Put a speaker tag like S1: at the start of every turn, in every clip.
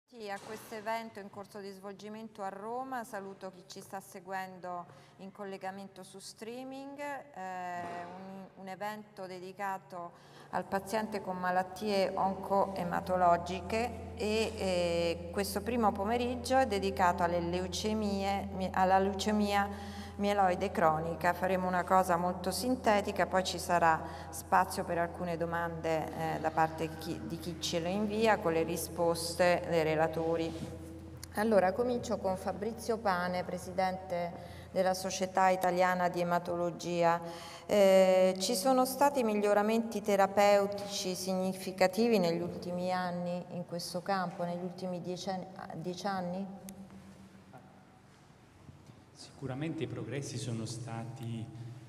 S1: A questo evento in corso di svolgimento a Roma. Saluto chi ci sta seguendo in collegamento su streaming, un evento dedicato al paziente con malattie oncoematologiche e questo primo pomeriggio è dedicato alla leucemia mieloide cronica. Faremo una cosa molto sintetica, poi ci sarà spazio per alcune domande da parte di chi ce le invia con le risposte dei relatori. Allora, comincio con Fabrizio Pane, presidente della Società Italiana di Ematologia. Ci sono stati miglioramenti terapeutici significativi negli ultimi anni in questo campo, negli ultimi 10 anni?
S2: Sicuramente i progressi sono stati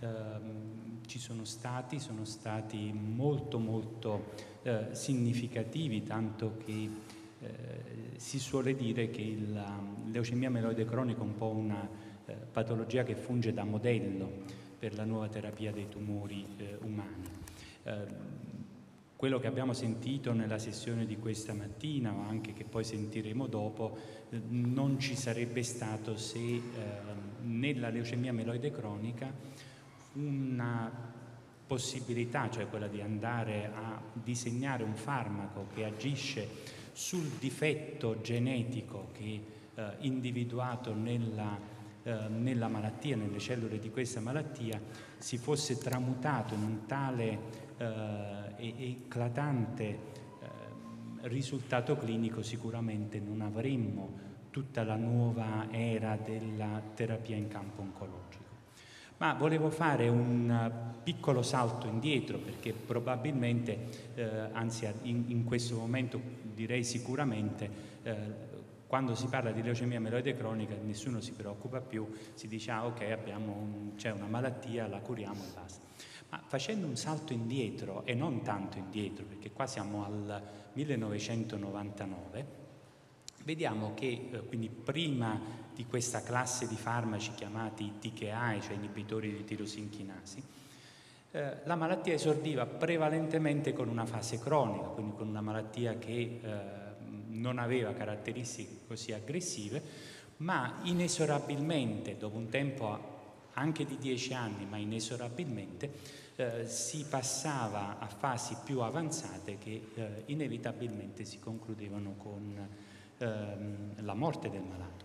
S2: molto significativi, tanto che si suole dire che la leucemia mieloide cronica è un po' una patologia che funge da modello per la nuova terapia dei tumori umani. Quello che abbiamo sentito nella sessione di questa mattina, ma anche che poi sentiremo dopo, non ci sarebbe stato se nella leucemia mieloide cronica una possibilità, cioè quella di andare a disegnare un farmaco che agisce sul difetto genetico che individuato nella malattia, nelle cellule di questa malattia, si fosse tramutato in un tale eclatante risultato clinico, sicuramente non avremmo tutta la nuova era della terapia in campo oncologico. Ma volevo fare un piccolo salto indietro, perché probabilmente, anzi in questo momento direi sicuramente, quando si parla di leucemia mieloide cronica nessuno si preoccupa più, si dice ok, c'è una malattia, la curiamo e basta. Ma facendo un salto indietro, e non tanto indietro, perché qua siamo al 1999, vediamo che quindi prima di questa classe di farmaci chiamati TKI, cioè inibitori di tirosinchinasi, la malattia esordiva prevalentemente con una fase cronica, quindi con una malattia che non aveva caratteristiche così aggressive, ma inesorabilmente, dopo un tempo anche di 10 anni, ma inesorabilmente, si passava a fasi più avanzate che inevitabilmente si concludevano con la morte del malato,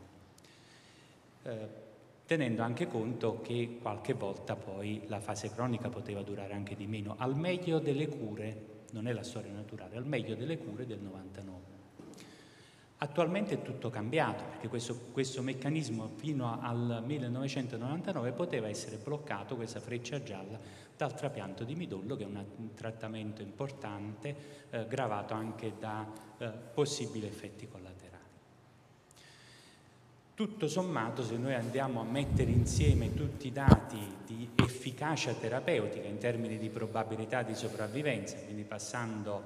S2: tenendo anche conto che qualche volta poi la fase cronica poteva durare anche di meno, al meglio delle cure, non è la storia naturale, al meglio delle cure del 99. Attualmente è tutto cambiato, perché questo meccanismo fino al 1999 poteva essere bloccato, questa freccia gialla, dal trapianto di midollo, che è un trattamento importante, gravato anche da possibili effetti collaterali. Tutto sommato, se noi andiamo a mettere insieme tutti i dati di efficacia terapeutica in termini di probabilità di sopravvivenza, quindi passando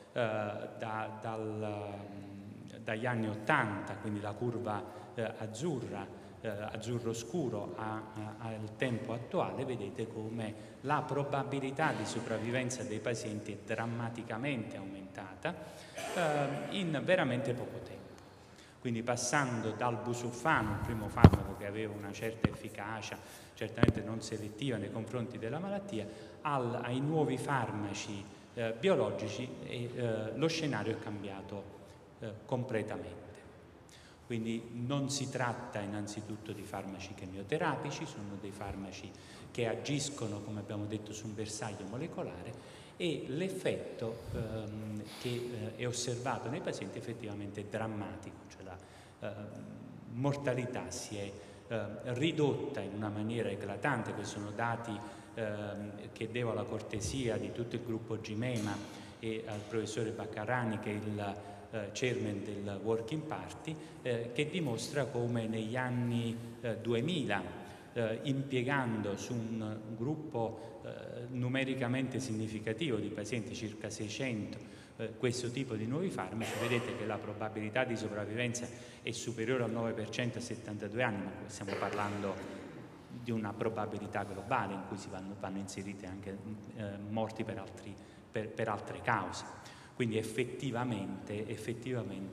S2: dagli anni 80, quindi la curva azzurro scuro al tempo attuale, vedete come la probabilità di sopravvivenza dei pazienti è drammaticamente aumentata in veramente poco tempo. Quindi passando dal busulfano, il primo farmaco che aveva una certa efficacia, certamente non selettiva nei confronti della malattia, ai nuovi farmaci biologici, lo scenario è cambiato completamente. Quindi non si tratta innanzitutto di farmaci chemioterapici, sono dei farmaci che agiscono, come abbiamo detto, su un bersaglio molecolare, e l'effetto che è osservato nei pazienti effettivamente è drammatico, cioè la mortalità si è ridotta in una maniera eclatante. Questi sono dati che devo alla cortesia di tutto il gruppo Gimema e al professore Baccarani, che è il chairman del Working Party, che dimostra come negli anni 2000, impiegando su un gruppo numericamente significativo di pazienti, circa 600, questo tipo di nuovi farmaci, vedete che la probabilità di sopravvivenza è superiore al 9% a 72 anni, ma stiamo parlando di una probabilità globale in cui vanno inserite anche morti per altre cause. Quindi effettivamente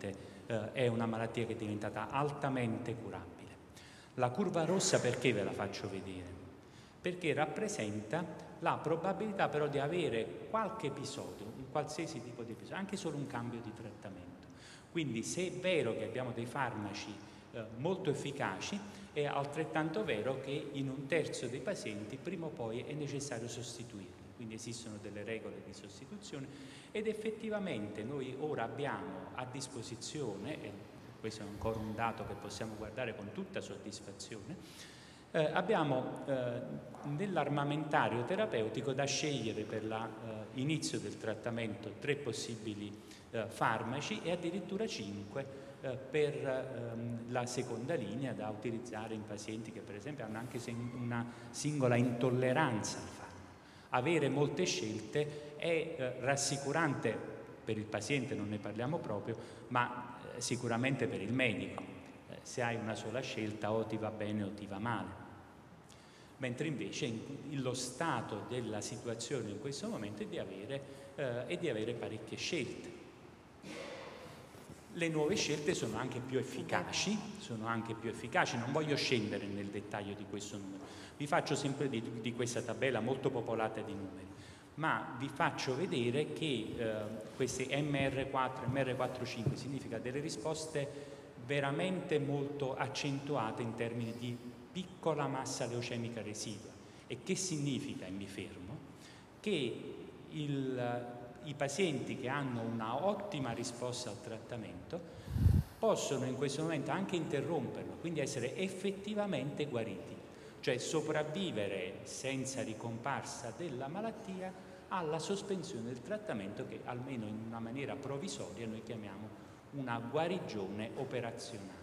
S2: è una malattia che è diventata altamente curabile. La curva rossa perché ve la faccio vedere? Perché rappresenta la probabilità però di avere qualche episodio, un qualsiasi tipo di episodio, anche solo un cambio di trattamento. Quindi se è vero che abbiamo dei farmaci molto efficaci, è altrettanto vero che in un terzo dei pazienti prima o poi è necessario sostituirli. Quindi esistono delle regole di sostituzione ed effettivamente noi ora abbiamo a disposizione, e questo è ancora un dato che possiamo guardare con tutta soddisfazione, abbiamo nell'armamentario terapeutico da scegliere per l'inizio del trattamento 3 possibili farmaci e addirittura 5 per la seconda linea da utilizzare in pazienti che per esempio hanno anche una singola intolleranza al farmaco. Avere molte scelte è rassicurante per il paziente, non ne parliamo proprio, ma sicuramente per il medico. Se hai una sola scelta o ti va bene o ti va male. Mentre invece lo stato della situazione in questo momento è di avere parecchie scelte. Le nuove scelte sono anche più efficaci, non voglio scendere nel dettaglio di questo numero, vi faccio sempre di questa tabella molto popolata di numeri, ma vi faccio vedere che queste MR4, MR45 significa delle risposte veramente molto accentuate in termini di piccola massa leucemica residua. E che significa, e mi fermo, che i pazienti che hanno una ottima risposta al trattamento possono in questo momento anche interromperlo, quindi essere effettivamente guariti, cioè sopravvivere senza ricomparsa della malattia alla sospensione del trattamento che almeno in una maniera provvisoria noi chiamiamo una guarigione operazionale.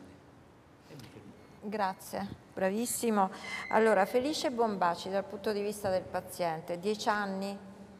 S1: Grazie, bravissimo. Allora, Felice Bombaci dal punto di vista del paziente, 10 anni,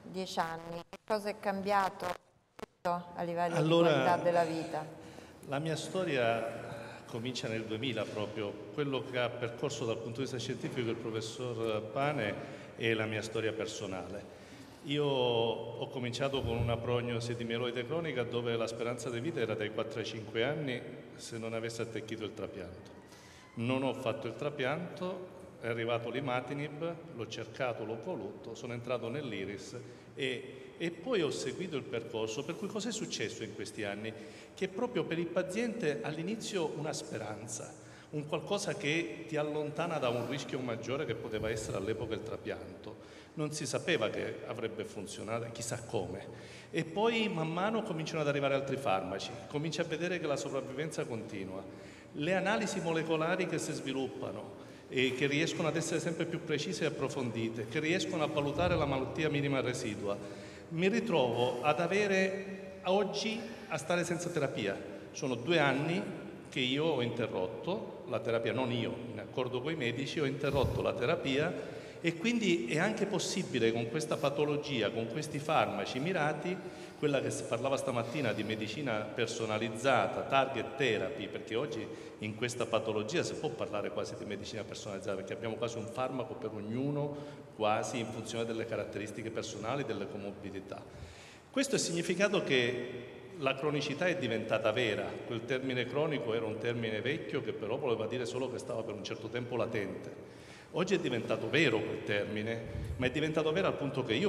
S1: cosa è cambiato a livello di qualità della vita?
S3: La mia storia comincia nel 2000 proprio, quello che ha percorso dal punto di vista scientifico il professor Pane è la mia storia personale. Io ho cominciato con una prognosi di mieloide cronica dove la speranza di vita era dai 4 ai 5 anni se non avesse attecchito il trapianto. Non ho fatto il trapianto, è arrivato l'imatinib, l'ho cercato, l'ho voluto, sono entrato nell'Iris e poi ho seguito il percorso. Per cui cos'è successo in questi anni? Che proprio per il paziente all'inizio una speranza, un qualcosa che ti allontana da un rischio maggiore che poteva essere all'epoca il trapianto. Non si sapeva che avrebbe funzionato, chissà come. E poi man mano cominciano ad arrivare altri farmaci, cominci a vedere che la sopravvivenza continua. Le analisi molecolari che si sviluppano e che riescono ad essere sempre più precise e approfondite, che riescono a valutare la malattia minima residua. Mi ritrovo ad avere oggi a stare senza terapia. Sono 2 anni che io ho interrotto la terapia, non io, in accordo con i medici, ho interrotto la terapia e quindi è anche possibile con questa patologia, con questi farmaci mirati, quella che si parlava stamattina di medicina personalizzata, target therapy, perché oggi in questa patologia si può parlare quasi di medicina personalizzata, perché abbiamo quasi un farmaco per ognuno, quasi in funzione delle caratteristiche personali, delle comorbidità. Questo è significato che la cronicità è diventata vera, quel termine cronico era un termine vecchio che però voleva dire solo che stava per un certo tempo latente. Oggi è diventato vero quel termine, ma è diventato vero al punto che io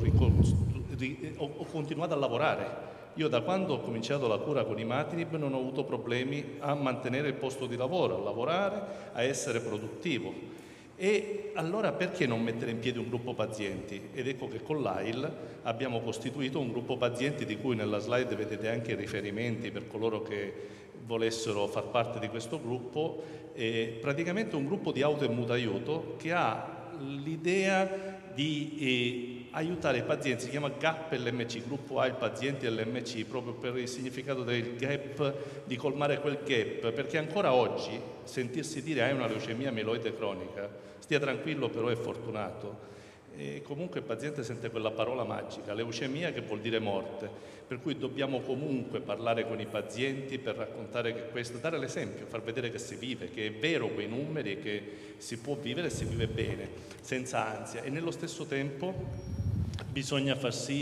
S3: ho continuato a lavorare. Io da quando ho cominciato la cura con imatinib non ho avuto problemi a mantenere il posto di lavoro, a lavorare, a essere produttivo. E allora perché non mettere in piedi un gruppo pazienti? Ed ecco che con l'AIL abbiamo costituito un gruppo pazienti di cui nella slide vedete anche i riferimenti per coloro che volessero far parte di questo gruppo, praticamente un gruppo di auto e mutaiuto che ha l'idea di aiutare i pazienti, si chiama GAP LMC, gruppo A il paziente LMC, proprio per il significato del gap, di colmare quel gap, perché ancora oggi sentirsi dire hai una leucemia mieloide cronica, stia tranquillo però è fortunato. E comunque il paziente sente quella parola magica, leucemia, che vuol dire morte, per cui dobbiamo comunque parlare con i pazienti per raccontare che questo, dare l'esempio, far vedere che si vive, che è vero quei numeri e che si può vivere e si vive bene, senza ansia. E nello stesso tempo bisogna far sì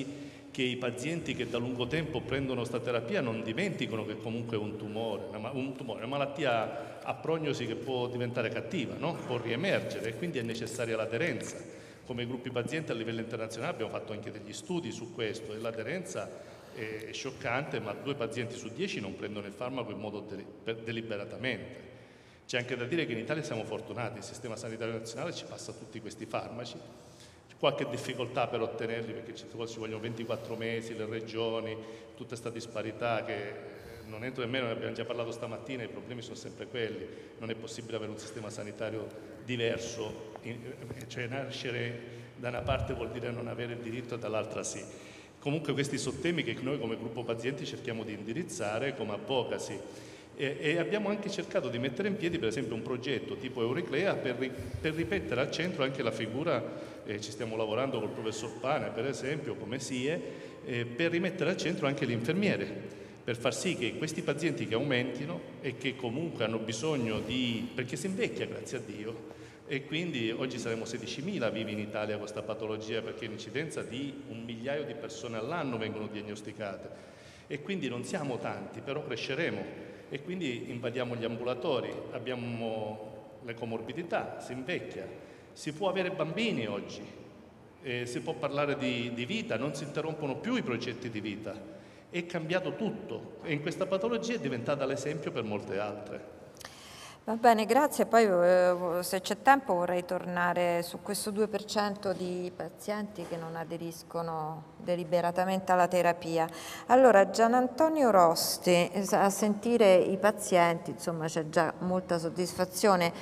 S3: che i pazienti che da lungo tempo prendono questa terapia non dimenticano che comunque è un tumore, una malattia a prognosi che può diventare cattiva, no? Può riemergere, e quindi è necessaria l'aderenza. Come gruppi pazienti a livello internazionale abbiamo fatto anche degli studi su questo, e l'aderenza è scioccante, ma 2 pazienti su 10 non prendono il farmaco in modo deliberatamente. C'è anche da dire che in Italia siamo fortunati, il sistema sanitario nazionale ci passa tutti questi farmaci, c'è qualche difficoltà per ottenerli perché certe volte ci vogliono 24 mesi, le regioni, tutta questa disparità che non entro nemmeno, ne abbiamo già parlato stamattina, i problemi sono sempre quelli, non è possibile avere un sistema sanitario diverso, cioè nascere da una parte vuol dire non avere il diritto e dall'altra sì. Comunque questi sono temi che noi come gruppo pazienti cerchiamo di indirizzare come advocacy. E abbiamo anche cercato di mettere in piedi per esempio un progetto tipo Euriclea per rimettere al centro anche la figura, ci stiamo lavorando col professor Pane per esempio come SIE, per rimettere al centro anche l'infermiere, per far sì che questi pazienti che aumentino e che comunque hanno bisogno perché si invecchia grazie a Dio, e quindi oggi saremo 16.000 vivi in Italia con questa patologia, perché l'incidenza di 1 migliaio di persone all'anno vengono diagnosticate, e quindi non siamo tanti, però cresceremo. E quindi invadiamo gli ambulatori, abbiamo le comorbidità, si invecchia, si può avere bambini oggi, si può parlare di vita, non si interrompono più i progetti di vita, è cambiato tutto e in questa patologia è diventata l'esempio per molte altre.
S1: Va bene, grazie. Poi se c'è tempo vorrei tornare su questo 2% di pazienti che non aderiscono deliberatamente alla terapia. Allora, Gian Antonio Rosti, a sentire i pazienti, insomma c'è già molta soddisfazione,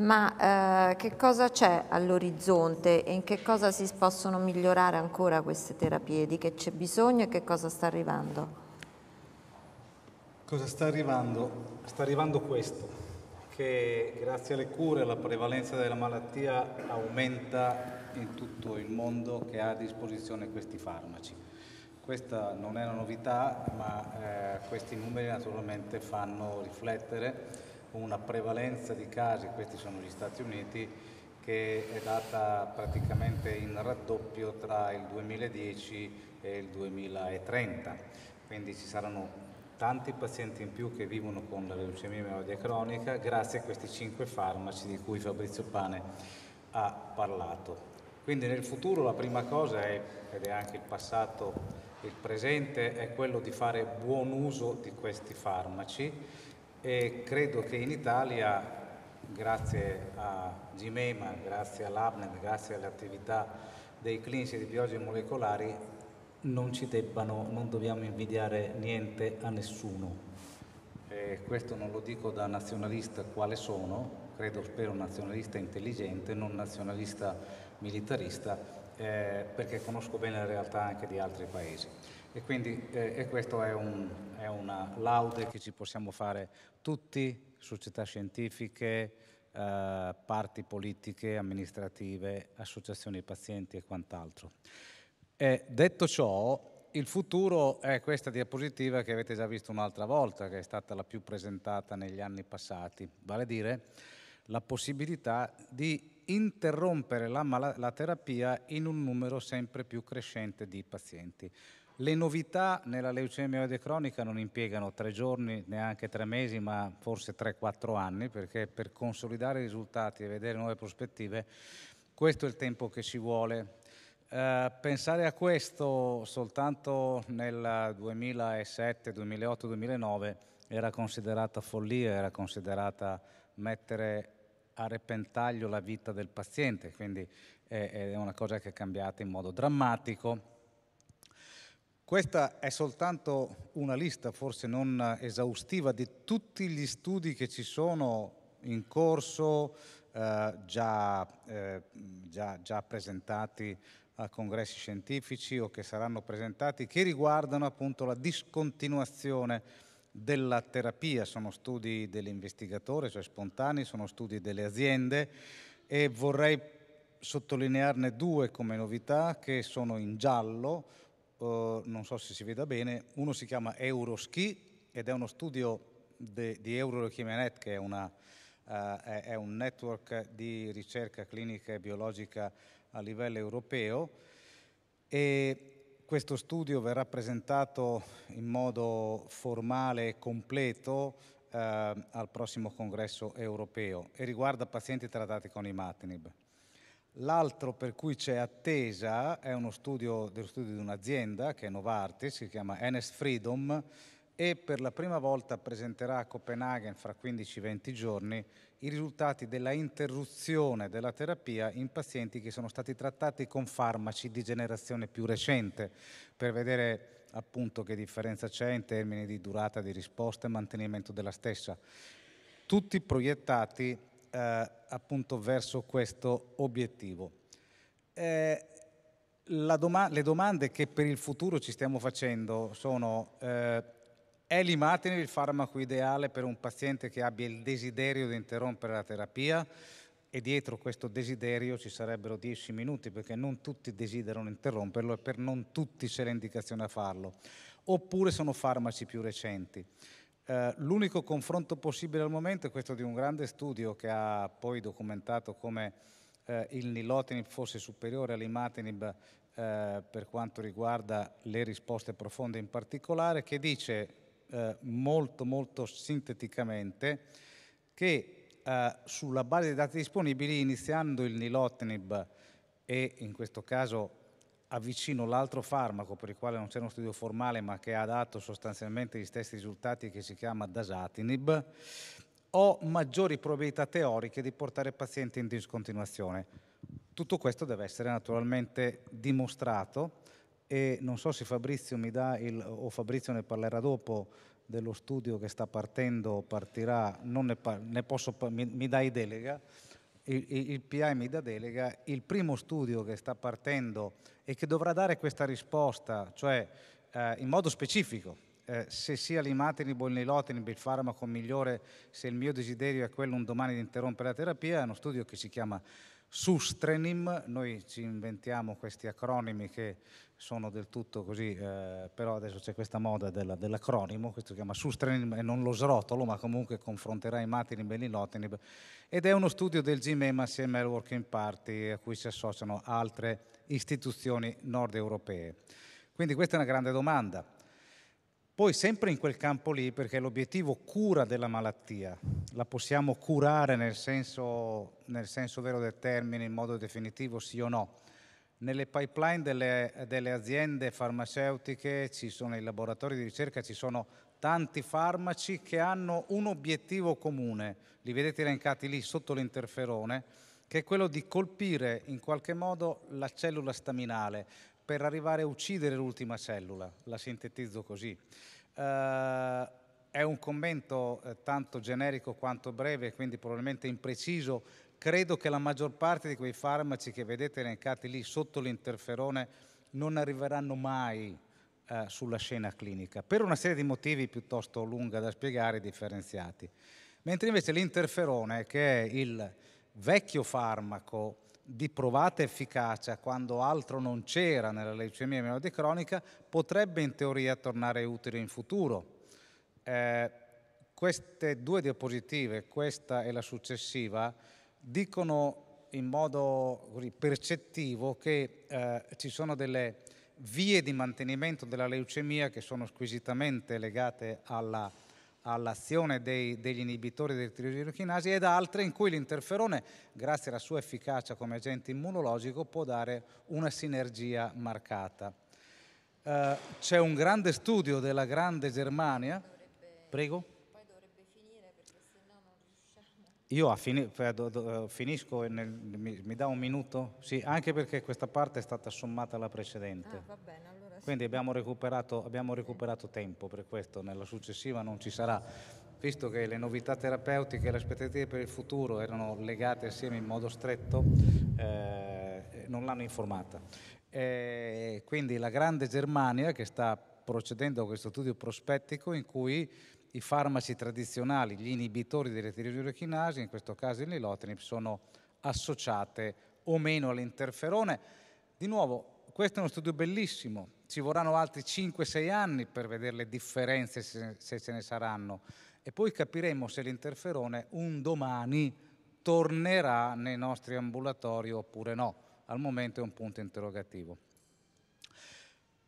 S1: ma che cosa c'è all'orizzonte e in che cosa si possono migliorare ancora queste terapie? Di che c'è bisogno e che cosa sta arrivando?
S4: Cosa sta arrivando? Sta arrivando questo, che grazie alle cure la prevalenza della malattia aumenta in tutto il mondo che ha a disposizione questi farmaci. Questa non è una novità, ma questi numeri naturalmente fanno riflettere una prevalenza di casi, questi sono gli Stati Uniti, che è data praticamente in raddoppio tra il 2010 e il 2030, quindi ci saranno tanti pazienti in più che vivono con la leucemia mieloide cronica grazie a questi 5 farmaci di cui Fabrizio Pane ha parlato. Quindi nel futuro la prima cosa è, ed è anche il passato, il presente, è quello di fare buon uso di questi farmaci, e credo che in Italia, grazie a Gimema, grazie all'ABNET, grazie alle attività dei clinici di biologia molecolari, non dobbiamo invidiare niente a nessuno. Questo non lo dico da nazionalista quale sono, spero nazionalista intelligente, non nazionalista militarista, perché conosco bene la realtà anche di altri paesi. E quindi questo è una laude che ci possiamo fare tutti, società scientifiche, parti politiche, amministrative, associazioni di pazienti e quant'altro. Detto ciò, il futuro è questa diapositiva che avete già visto un'altra volta, che è stata la più presentata negli anni passati, vale a dire la possibilità di interrompere la terapia in un numero sempre più crescente di pazienti. Le novità nella leucemia mieloide cronica non impiegano 3 giorni, neanche 3 mesi, ma forse 3-4 anni, perché per consolidare i risultati e vedere nuove prospettive, questo è il tempo che ci vuole. Pensare a questo soltanto nel 2007, 2008, 2009 era considerata follia, era considerata mettere a repentaglio la vita del paziente, quindi è una cosa che è cambiata in modo drammatico. Questa è soltanto una lista, forse non esaustiva, di tutti gli studi che ci sono in corso, già presentati a congressi scientifici o che saranno presentati, che riguardano appunto la discontinuazione della terapia. Sono studi dell'investigatore, cioè spontanei, sono studi delle aziende, e vorrei sottolinearne 2 come novità che sono in giallo, non so se si veda bene. Uno si chiama Euroschi ed è uno studio di Euroleuchemia.net, che è un network di ricerca clinica e biologica a livello europeo, e questo studio verrà presentato in modo formale e completo al prossimo congresso europeo e riguarda pazienti trattati con imatinib. L'altro per cui c'è attesa è uno studio di un'azienda che è Novartis, si chiama NS Freedom, e per la prima volta presenterà a Copenaghen fra 15-20 giorni i risultati della interruzione della terapia in pazienti che sono stati trattati con farmaci di generazione più recente, per vedere appunto che differenza c'è in termini di durata di risposta e mantenimento della stessa. Tutti proiettati appunto verso questo obiettivo. Le domande che per il futuro ci stiamo facendo sono: è l'imatinib il farmaco ideale per un paziente che abbia il desiderio di interrompere la terapia? E dietro questo desiderio ci sarebbero 10 minuti, perché non tutti desiderano interromperlo e per non tutti c'è l'indicazione a farlo. Oppure sono farmaci più recenti. L'unico confronto possibile al momento è questo di un grande studio che ha poi documentato come il nilotinib fosse superiore all'imatinib per quanto riguarda le risposte profonde in particolare, che dice molto sinteticamente che sulla base dei dati disponibili, iniziando il nilotinib e in questo caso avvicino l'altro farmaco per il quale non c'è uno studio formale ma che ha dato sostanzialmente gli stessi risultati, che si chiama dasatinib, ho maggiori probabilità teoriche di portare pazienti in discontinuazione. Tutto questo deve essere naturalmente dimostrato e non so se Fabrizio o Fabrizio ne parlerà dopo dello studio che sta partendo, partirà, mi dai delega, il PI mi dà delega, il primo studio che sta partendo e che dovrà dare questa risposta, cioè in modo specifico, se sia l'imatinib o il nilotinib il farmaco migliore, se il mio desiderio è quello un domani di interrompere la terapia, è uno studio che si chiama Sustrenim. Noi ci inventiamo questi acronimi che sono del tutto così, però adesso c'è questa moda dell'acronimo, questo si chiama Sustrenim e non lo srotolo, ma comunque confronterà imatinib e nilotinib, ed è uno studio del GMEM assieme al Working Party a cui si associano altre istituzioni nord europee. Quindi questa è una grande domanda. Poi sempre in quel campo lì, perché l'obiettivo cura della malattia, la possiamo curare nel senso vero del termine, in modo definitivo, sì o no? Nelle pipeline delle aziende farmaceutiche ci sono i laboratori di ricerca, ci sono tanti farmaci che hanno un obiettivo comune, li vedete elencati lì sotto l'interferone, che è quello di colpire in qualche modo la cellula staminale per arrivare a uccidere l'ultima cellula, la sintetizzo così. È un commento tanto generico quanto breve, quindi probabilmente impreciso. Credo che la maggior parte di quei farmaci che vedete elencati lì sotto l'interferone non arriveranno mai sulla scena clinica, per una serie di motivi piuttosto lunga da spiegare e differenziati. Mentre invece l'interferone, che è il vecchio farmaco di provata efficacia quando altro non c'era nella leucemia mieloide cronica, potrebbe in teoria tornare utile in futuro. Queste due diapositive, questa e la successiva, dicono in modo percettivo che ci sono delle vie di mantenimento della leucemia che sono squisitamente legate all'azione degli inibitori delle tiroidochinasi, ed altre in cui l'interferone, grazie alla sua efficacia come agente immunologico, può dare una sinergia marcata. C'è un grande studio della grande Germania. Prego?
S1: Poi dovrebbe finire perché sennò non riusciamo.
S4: Io finisco, mi dà un minuto? Sì, anche perché questa parte è stata sommata alla precedente.
S1: Ah, va bene, allora sì.
S4: Quindi abbiamo recuperato tempo, per questo nella successiva non ci sarà, visto che le novità terapeutiche e le aspettative per il futuro erano legate assieme in modo stretto, non l'hanno informata. Quindi la grande Germania che sta procedendo a questo studio prospettico in cui i farmaci tradizionali, gli inibitori delle tiroidochinasi, in questo caso il nilotinib, sono associate o meno all'interferone. Di nuovo, questo è uno studio bellissimo, ci vorranno altri 5-6 anni per vedere le differenze, se ce ne saranno, e poi capiremo se l'interferone un domani tornerà nei nostri ambulatori oppure no. Al momento è un punto interrogativo.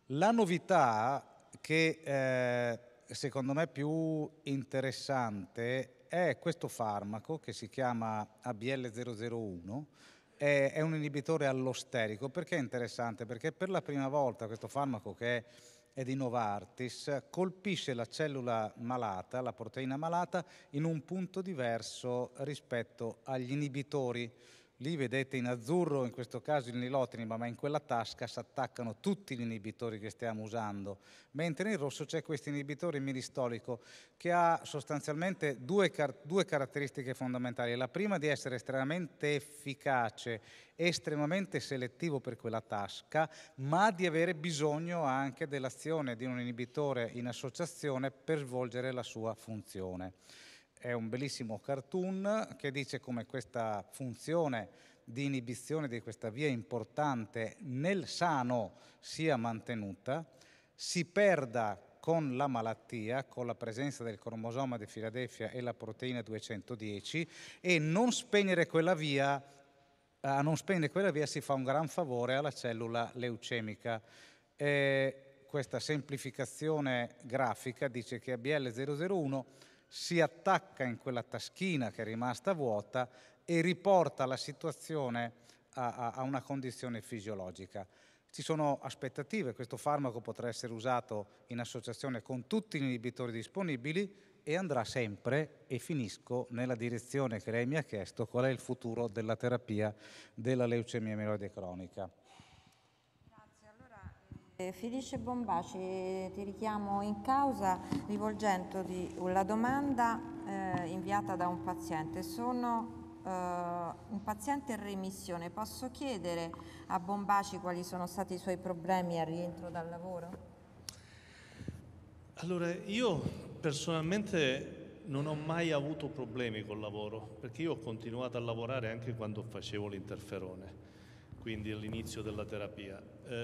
S4: La novità che secondo me è più interessante è questo farmaco che si chiama ABL001, è un inibitore allosterico. Perché è interessante? Perché per la prima volta questo farmaco, che è di Novartis, colpisce la cellula malata, la proteina malata, in un punto diverso rispetto agli inibitori. Lì vedete in azzurro, in questo caso il nilotinib, ma in quella tasca si attaccano tutti gli inibitori che stiamo usando, mentre in rosso c'è questo inibitore milistolico che ha sostanzialmente due caratteristiche fondamentali. La prima, di essere estremamente efficace, estremamente selettivo per quella tasca, ma di avere bisogno anche dell'azione di un inibitore in associazione per svolgere la sua funzione. È un bellissimo cartoon che dice come questa funzione di inibizione di questa via importante nel sano sia mantenuta, si perda con la malattia, con la presenza del cromosoma di Filadelfia e la proteina 210, e non spegnere quella via, a non spegnere quella via si fa un gran favore alla cellula leucemica. Questa semplificazione grafica dice che ABL001 si attacca in quella taschina che è rimasta vuota e riporta la situazione a una condizione fisiologica. Ci sono aspettative, questo farmaco potrà essere usato in associazione con tutti gli inibitori disponibili e andrà sempre, e finisco, nella direzione che lei mi ha chiesto: qual è il futuro della terapia della leucemia mieloide cronica.
S1: Felice Bombaci, ti richiamo in causa rivolgendoti la domanda inviata da un paziente. Sono un paziente in remissione. Posso chiedere a Bombaci quali sono stati i suoi problemi al rientro dal lavoro?
S3: Allora, io personalmente non ho mai avuto problemi col lavoro, perché io ho continuato a lavorare anche quando facevo l'interferone, quindi all'inizio della terapia.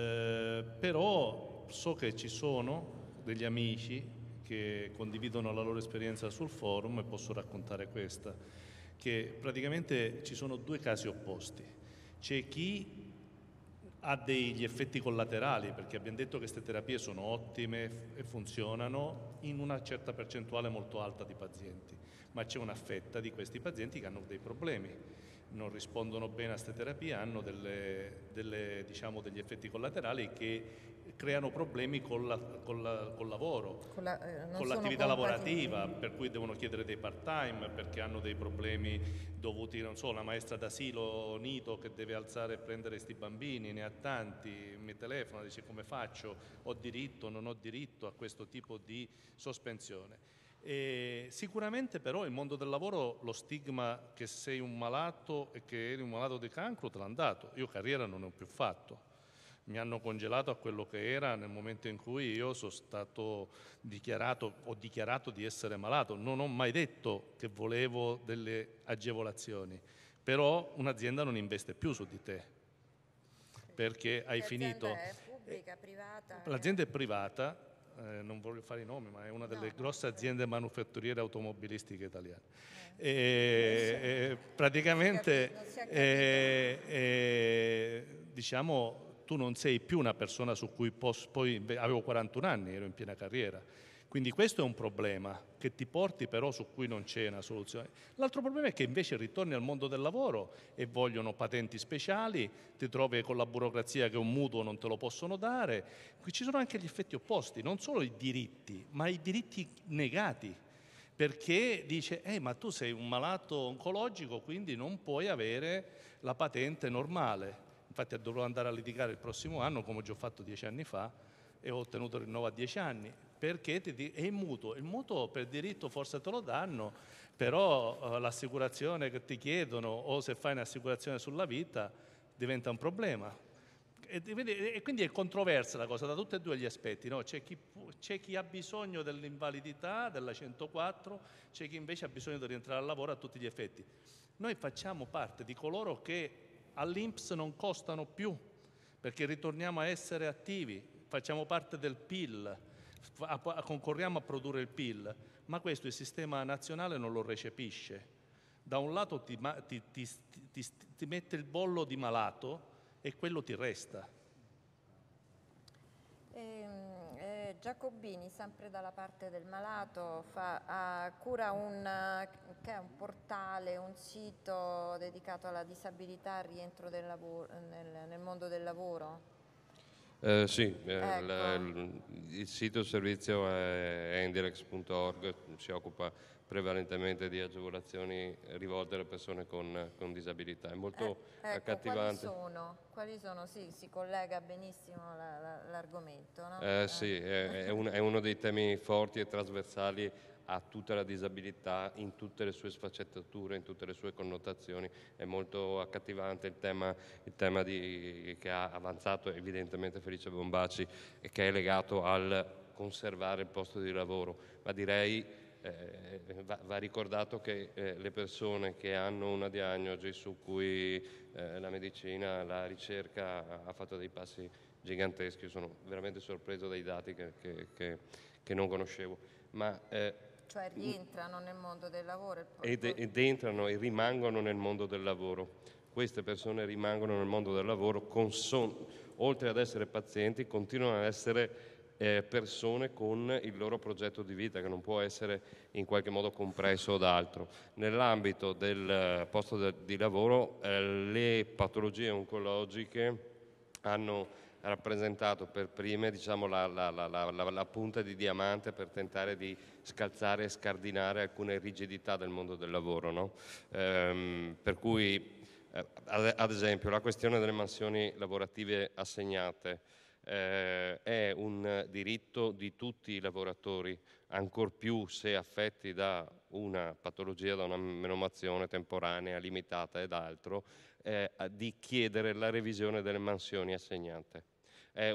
S3: Però so che ci sono degli amici che condividono la loro esperienza sul forum, e posso raccontare questa, che praticamente ci sono due casi opposti. C'è chi ha degli effetti collaterali, perché abbiamo detto che queste terapie sono ottime e funzionano in una certa percentuale molto alta di pazienti, ma c'è una fetta di questi pazienti che hanno dei problemi, non rispondono bene a queste terapie, hanno diciamo, degli effetti collaterali che creano problemi col lavoro, con l'attività lavorativa, per cui devono chiedere dei part-time, perché hanno dei problemi dovuti, non so, una maestra d'asilo nido che deve alzare e prendere questi bambini, ne ha tanti, mi telefona, dice: come faccio, ho diritto, non ho diritto a questo tipo di sospensione. E sicuramente però il mondo del lavoro, lo stigma che sei un malato e che eri un malato di cancro te l'hanno dato. Io carriera non ne ho più fatto, mi hanno congelato a quello che era nel momento in cui io sono stato ho dichiarato di essere malato. Non ho mai detto che volevo delle agevolazioni, però un'azienda non investe più su di te, perché hai finito.
S1: L'azienda è pubblica, privata?
S3: L'azienda è privata, non voglio fare i nomi, ma è una delle grosse aziende manufatturiere automobilistiche italiane. Praticamente, diciamo, tu non sei più una persona su cui poi avevo 41 anni, ero in piena carriera. Quindi questo è un problema che ti porti, però su cui non c'è una soluzione. L'altro problema è che invece ritorni al mondo del lavoro e vogliono patenti speciali, ti trovi con la burocrazia che un mutuo non te lo possono dare. Qui ci sono anche gli effetti opposti, non solo i diritti, ma i diritti negati, perché dice: ma tu sei un malato oncologico, quindi non puoi avere la patente normale. Infatti dovrò andare a litigare il prossimo anno, come ho già fatto 10 anni fa, e ho ottenuto il rinnovo a 10 anni, perché è il mutuo per diritto forse te lo danno, però l'assicurazione che ti chiedono, o se fai un'assicurazione sulla vita, diventa un problema. E quindi è controversa la cosa da tutti e due gli aspetti, no? C'è chi ha bisogno dell'invalidità, della 104, c'è chi invece ha bisogno di rientrare al lavoro a tutti gli effetti. Noi facciamo parte di coloro che all'INPS non costano più, perché ritorniamo a essere attivi, facciamo parte del PIL, concorriamo a produrre il PIL, ma questo il sistema nazionale non lo recepisce. Da un lato ti mette il bollo di malato e quello ti resta.
S1: Giacobini, sempre dalla parte del malato, cura che è un portale, un sito dedicato alla disabilità e al rientro del lavoro, nel mondo del lavoro.
S5: Sì,
S1: Ecco.
S5: il sito servizio è endirex.org, si occupa prevalentemente di agevolazioni rivolte alle persone con disabilità. È molto accattivante.
S1: Quali sono? Sì, si collega benissimo l'argomento, no?
S5: Sì, è uno dei temi forti e trasversali a tutta la disabilità in tutte le sue sfaccettature, in tutte le sue connotazioni. È molto accattivante il tema che ha avanzato evidentemente Felice Bombaci e che è legato al conservare il posto di lavoro, ma direi va ricordato che le persone che hanno una diagnosi su cui la medicina, la ricerca ha fatto dei passi giganteschi. Io sono veramente sorpreso dai dati che non conoscevo.
S1: Cioè rientrano nel mondo del lavoro.
S5: Ed entrano e rimangono nel mondo del lavoro. Queste persone rimangono nel mondo del lavoro, oltre ad essere pazienti, continuano ad essere persone con il loro progetto di vita, che non può essere in qualche modo compresso da altro. Nell'ambito del posto di lavoro, le patologie oncologiche hanno rappresentato per prime, diciamo, la punta di diamante per tentare di scalzare e scardinare alcune rigidità del mondo del lavoro, no? Per cui ad esempio la questione delle mansioni lavorative assegnate è un diritto di tutti i lavoratori, ancor più se affetti da una patologia, da una menomazione temporanea, limitata ed altro, di chiedere la revisione delle mansioni assegnate. È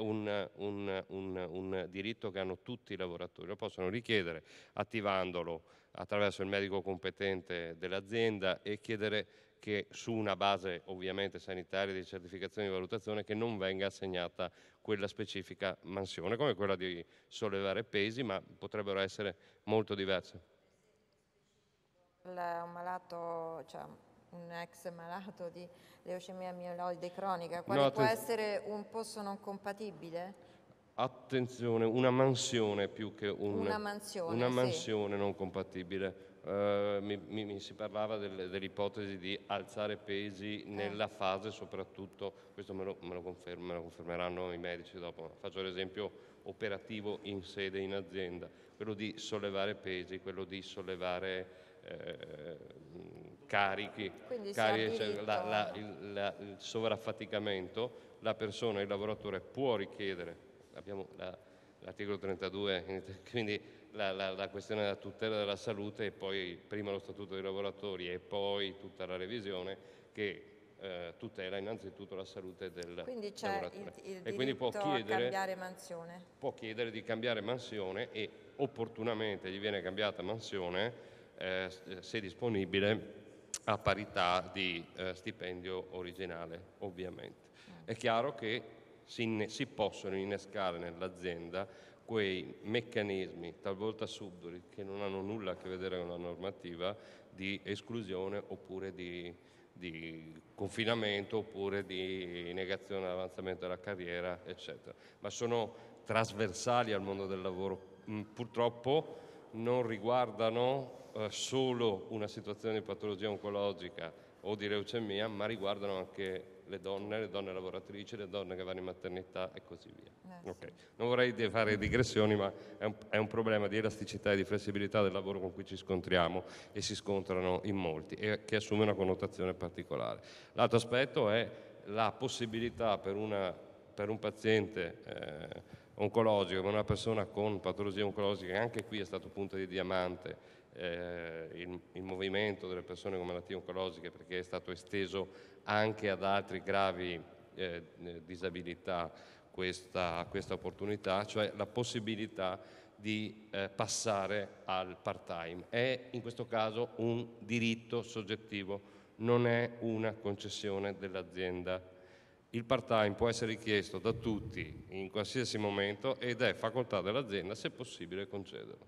S5: un diritto che hanno tutti i lavoratori, lo possono richiedere attivandolo attraverso il medico competente dell'azienda e chiedere che su una base ovviamente sanitaria di certificazione e di valutazione che non venga assegnata quella specifica mansione, come quella di sollevare pesi, ma potrebbero essere molto diverse.
S1: Un malato, cioè un ex malato di leucemia mieloide cronica, quale può essere un posto non compatibile?
S5: Attenzione, una mansione più che
S1: una
S5: mansione non compatibile. Si parlava dell'ipotesi di alzare pesi nella fase, soprattutto, questo me lo confermeranno i medici dopo, faccio l'esempio operativo in sede in azienda, quello di sollevare pesi, quello di sollevare carichi, cioè il sovraffaticamento. La persona, il lavoratore può richiedere, abbiamo l'articolo 32, quindi la questione della tutela della salute, e poi prima lo statuto dei lavoratori e poi tutta la revisione che tutela innanzitutto la salute del
S1: quindi c'è
S5: lavoratore.
S1: Il quindi può cambiare mansione.
S5: Può chiedere di cambiare mansione e opportunamente gli viene cambiata mansione se disponibile a parità di stipendio originale, ovviamente. È chiaro che si possono innescare nell'azienda quei meccanismi talvolta subdoli che non hanno nulla a che vedere con la normativa di esclusione oppure di confinamento oppure di negazione dell'avanzamento della carriera, eccetera, ma sono trasversali al mondo del lavoro. Purtroppo non riguardano solo una situazione di patologia oncologica o di leucemia, ma riguardano anche le donne lavoratrici, le donne che vanno in maternità e così via. Okay. Non vorrei fare digressioni, ma è un problema di elasticità e di flessibilità del lavoro con cui ci scontriamo e si scontrano in molti e che assume una connotazione particolare. L'altro aspetto è la possibilità per un paziente oncologico, per una persona con patologie oncologiche, che anche qui è stato punto di diamante il movimento delle persone con malattie oncologiche, perché è stato esteso anche ad altri gravi disabilità questa opportunità, cioè la possibilità di passare al part-time. È in questo caso un diritto soggettivo, non è una concessione dell'azienda. Il part-time può essere richiesto da tutti in qualsiasi momento ed è facoltà dell'azienda, se possibile, concederlo.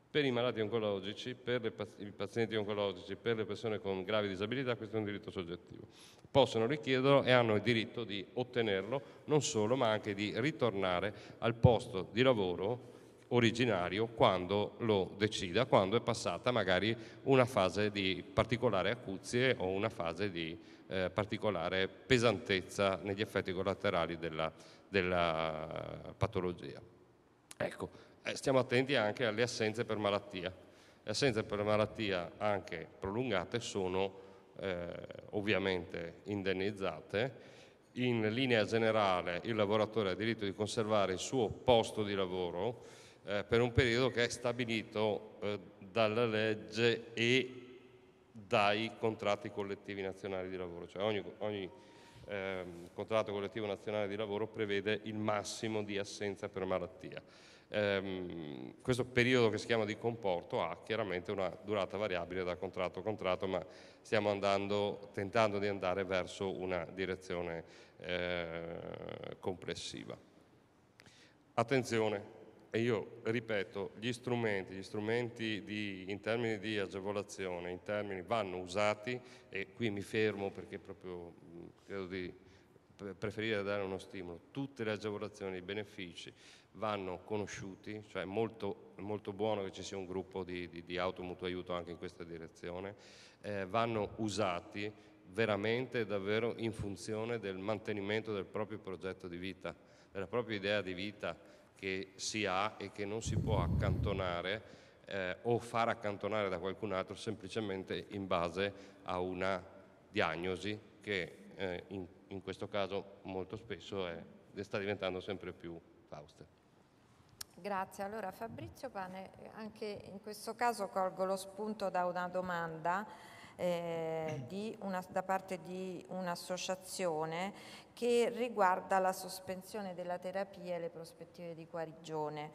S5: Per i malati oncologici, per i pazienti oncologici, per le persone con gravi disabilità, questo è un diritto soggettivo. Possono richiederlo e hanno il diritto di ottenerlo, non solo, ma anche di ritornare al posto di lavoro originario quando lo decida, quando è passata magari una fase di particolare acuzie o una fase di particolare pesantezza negli effetti collaterali della patologia. Ecco, stiamo attenti anche alle assenze per malattia. Le assenze per malattia anche prolungate sono ovviamente indennizzate. In linea generale il lavoratore ha diritto di conservare il suo posto di lavoro per un periodo che è stabilito dalla legge e dai contratti collettivi nazionali di lavoro, cioè ogni contratto collettivo nazionale di lavoro prevede il massimo di assenza per malattia. Questo periodo che si chiama di comporto ha chiaramente una durata variabile da contratto a contratto, ma stiamo tentando di andare verso una direzione complessiva. Attenzione, e io ripeto, gli strumenti in termini di agevolazione, vanno usati, e qui mi fermo perché proprio credo di preferire dare uno stimolo. Tutte le agevolazioni, i benefici vanno conosciuti, cioè è molto buono che ci sia un gruppo di automutuo aiuto anche in questa direzione, vanno usati veramente davvero in funzione del mantenimento del proprio progetto di vita, della propria idea di vita che si ha e che non si può accantonare o far accantonare da qualcun altro semplicemente in base a una diagnosi che in questo caso molto spesso sta diventando sempre più fausta.
S1: Grazie. Allora Fabrizio Pane, anche in questo caso colgo lo spunto da una domanda da parte di un'associazione che riguarda la sospensione della terapia e le prospettive di guarigione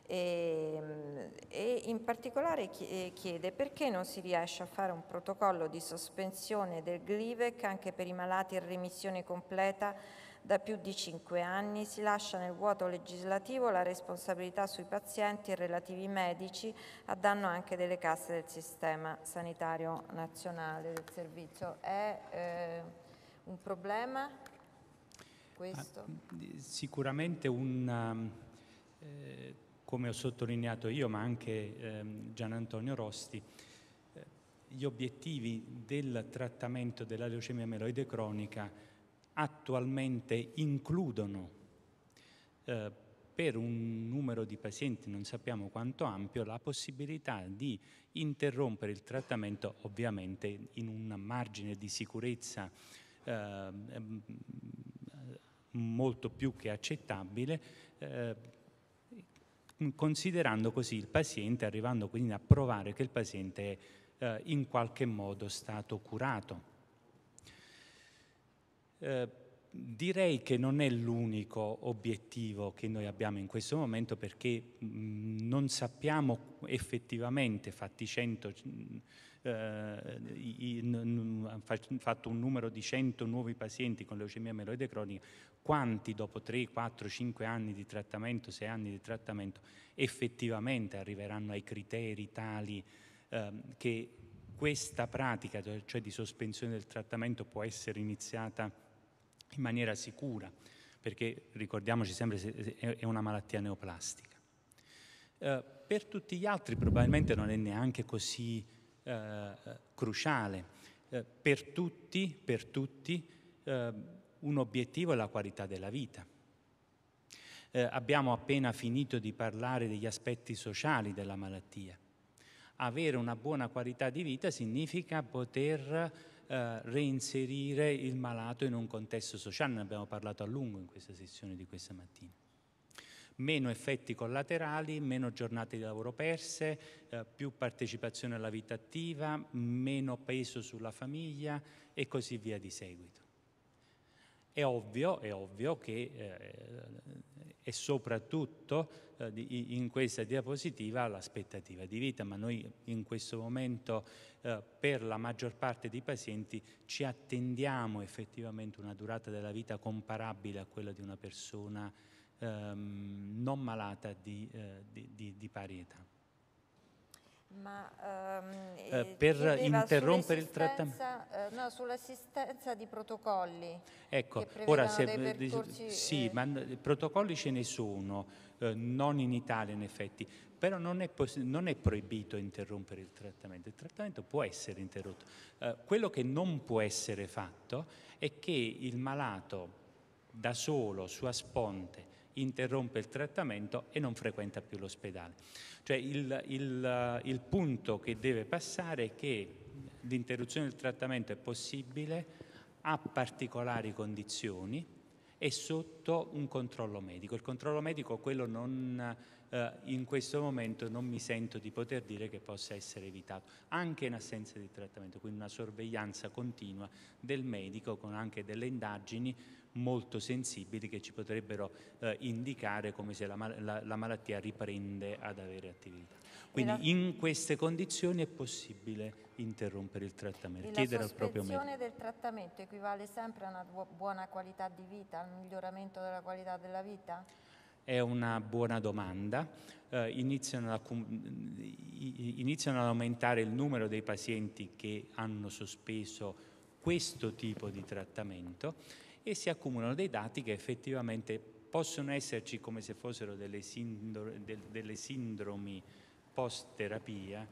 S1: e in particolare chiede perché non si riesce a fare un protocollo di sospensione del Glivec anche per i malati in remissione completa da più di 5 anni, si lascia nel vuoto legislativo la responsabilità sui pazienti e relativi medici a danno anche delle casse del sistema sanitario nazionale del servizio. È un problema questo?
S2: Sicuramente come ho sottolineato io, ma anche Gian Antonio Rosti, gli obiettivi del trattamento della leucemia mieloide cronica attualmente includono per un numero di pazienti, non sappiamo quanto ampio, la possibilità di interrompere il trattamento, ovviamente in un margine di sicurezza molto più che accettabile, considerando così il paziente, arrivando quindi a provare che il paziente è in qualche modo stato curato. Direi che non è l'unico obiettivo che noi abbiamo in questo momento, perché non sappiamo effettivamente, fatti 100, fatto un numero di 100 nuovi pazienti con leucemia mieloide cronica, quanti dopo 3, 4, 5 anni di trattamento, 6 anni di trattamento effettivamente arriveranno ai criteri tali che questa pratica, cioè di sospensione del trattamento, può essere iniziata in maniera sicura, perché ricordiamoci sempre è una malattia neoplastica. Per tutti gli altri probabilmente non è neanche così cruciale. Per tutti un obiettivo è la qualità della vita. Abbiamo appena finito di parlare degli aspetti sociali della malattia. Avere una buona qualità di vita significa poter reinserire il malato in un contesto sociale, ne abbiamo parlato a lungo in questa sessione di questa mattina. Meno effetti collaterali, meno giornate di lavoro perse, più partecipazione alla vita attiva, meno peso sulla famiglia e così via di seguito. È ovvio che e soprattutto in questa diapositiva l'aspettativa di vita, ma noi in questo momento per la maggior parte dei pazienti ci attendiamo effettivamente una durata della vita comparabile a quella di una persona non malata di pari età.
S1: Ma
S2: per interrompere il trattamento.
S1: No, sull'assistenza di protocolli.
S2: Ecco,
S1: che
S2: ora
S1: prevedano dei percorsi,
S2: sì, ma protocolli ce ne sono, non in Italia in effetti, però non è proibito interrompere il trattamento può essere interrotto. Quello che non può essere fatto è che il malato da solo, sua sponte, interrompe il trattamento e non frequenta più l'ospedale. Cioè il punto che deve passare è che l'interruzione del trattamento è possibile a particolari condizioni e sotto un controllo medico. Il controllo medico, quello in questo momento non mi sento di poter dire che possa essere evitato, anche in assenza di trattamento, quindi una sorveglianza continua del medico con anche delle indagini molto sensibili che ci potrebbero indicare come se la malattia riprende ad avere attività. Quindi in queste condizioni è possibile interrompere il trattamento, chiedere al proprio medico.
S1: La sospensione del trattamento equivale sempre a una buona qualità di vita, al miglioramento della qualità della vita?
S2: È una buona domanda. Iniziano ad aumentare il numero dei pazienti che hanno sospeso questo tipo di trattamento e si accumulano dei dati che effettivamente possono esserci come se fossero delle sindromi post-terapia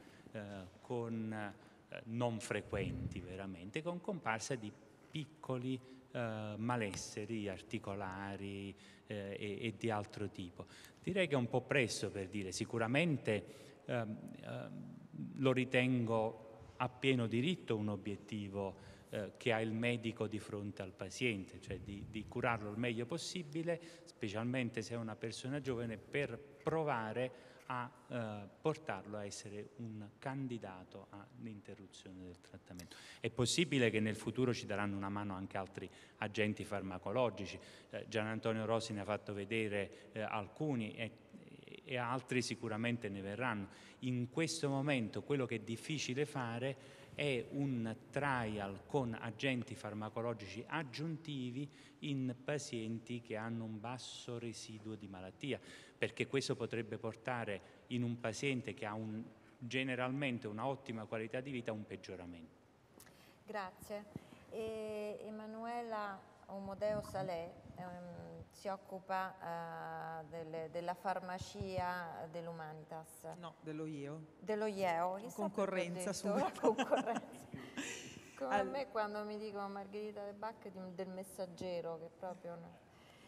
S2: non frequenti veramente, con comparsa di piccoli malesseri articolari e di altro tipo. Direi che è un po' presto per dire, sicuramente lo ritengo a pieno diritto un obiettivo che ha il medico di fronte al paziente, cioè di curarlo il meglio possibile, specialmente se è una persona giovane, per provare a portarlo a essere un candidato all'interruzione del trattamento. È possibile che nel futuro ci daranno una mano anche altri agenti farmacologici. Gian Antonio Rosi ne ha fatto vedere alcuni e altri sicuramente ne verranno. In questo momento quello che è difficile fare è un trial con agenti farmacologici aggiuntivi in pazienti che hanno un basso residuo di malattia, perché questo potrebbe portare in un paziente che ha generalmente una ottima qualità di vita a un peggioramento.
S1: Grazie. Emanuela Omodeo Salè si occupa della farmacia dell'Humanitas.
S6: No, dello IEO.
S1: Dello IEO.
S6: Concorrenza subito.
S1: Concorrenza. Come a me quando mi dicono Margherita De Bacche del Messaggero, che proprio no.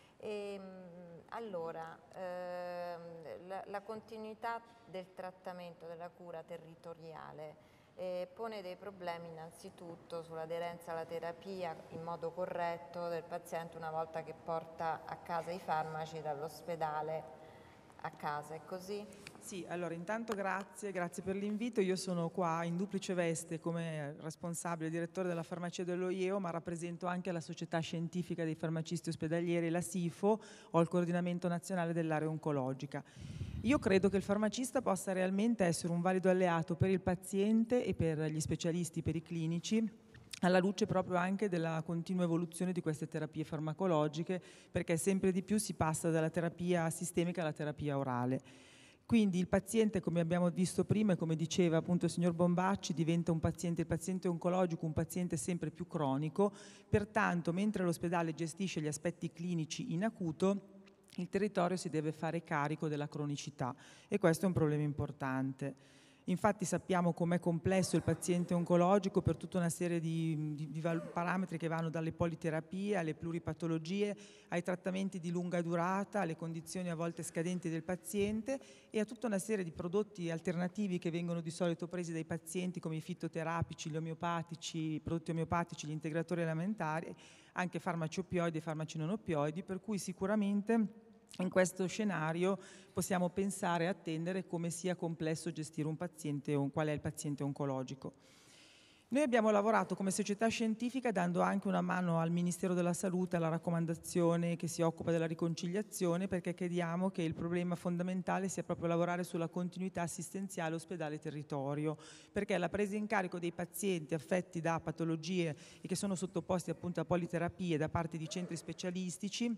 S1: Allora, la continuità del trattamento, della cura territoriale pone dei problemi innanzitutto sull'aderenza alla terapia in modo corretto del paziente una volta che porta a casa i farmaci dall'ospedale a casa, è così?
S6: Sì, allora intanto grazie per l'invito. Io sono qua in duplice veste come responsabile direttore della farmacia dello IEO, ma rappresento anche la Società Scientifica dei Farmacisti Ospedalieri, la SIFO, o il Coordinamento Nazionale dell'Area Oncologica. Io credo che il farmacista possa realmente essere un valido alleato per il paziente e per gli specialisti, per i clinici, alla luce proprio anche della continua evoluzione di queste terapie farmacologiche, perché sempre di più si passa dalla terapia sistemica alla terapia orale. Quindi il paziente, come abbiamo visto prima e come diceva appunto il signor Bombacci, diventa il paziente oncologico, un paziente sempre più cronico. Pertanto, mentre l'ospedale gestisce gli aspetti clinici in acuto, il territorio si deve fare carico della cronicità e questo è un problema importante. Infatti sappiamo com'è complesso il paziente oncologico per tutta una serie di parametri che vanno dalle politerapie alle pluripatologie, ai trattamenti di lunga durata, alle condizioni a volte scadenti del paziente e a tutta una serie di prodotti alternativi che vengono di solito presi dai pazienti come i fitoterapici, gli omeopatici, i prodotti omeopatici, gli integratori alimentari, anche farmaci opioidi e farmaci non opioidi, per cui sicuramente in questo scenario possiamo pensare e attendere come sia complesso gestire un paziente o qual è il paziente oncologico. Noi abbiamo lavorato come società scientifica dando anche una mano al Ministero della Salute alla raccomandazione che si occupa della riconciliazione, perché crediamo che il problema fondamentale sia proprio lavorare sulla continuità assistenziale ospedale-territorio, perché la presa in carico dei pazienti affetti da patologie e che sono sottoposti appunto a politerapie da parte di centri specialistici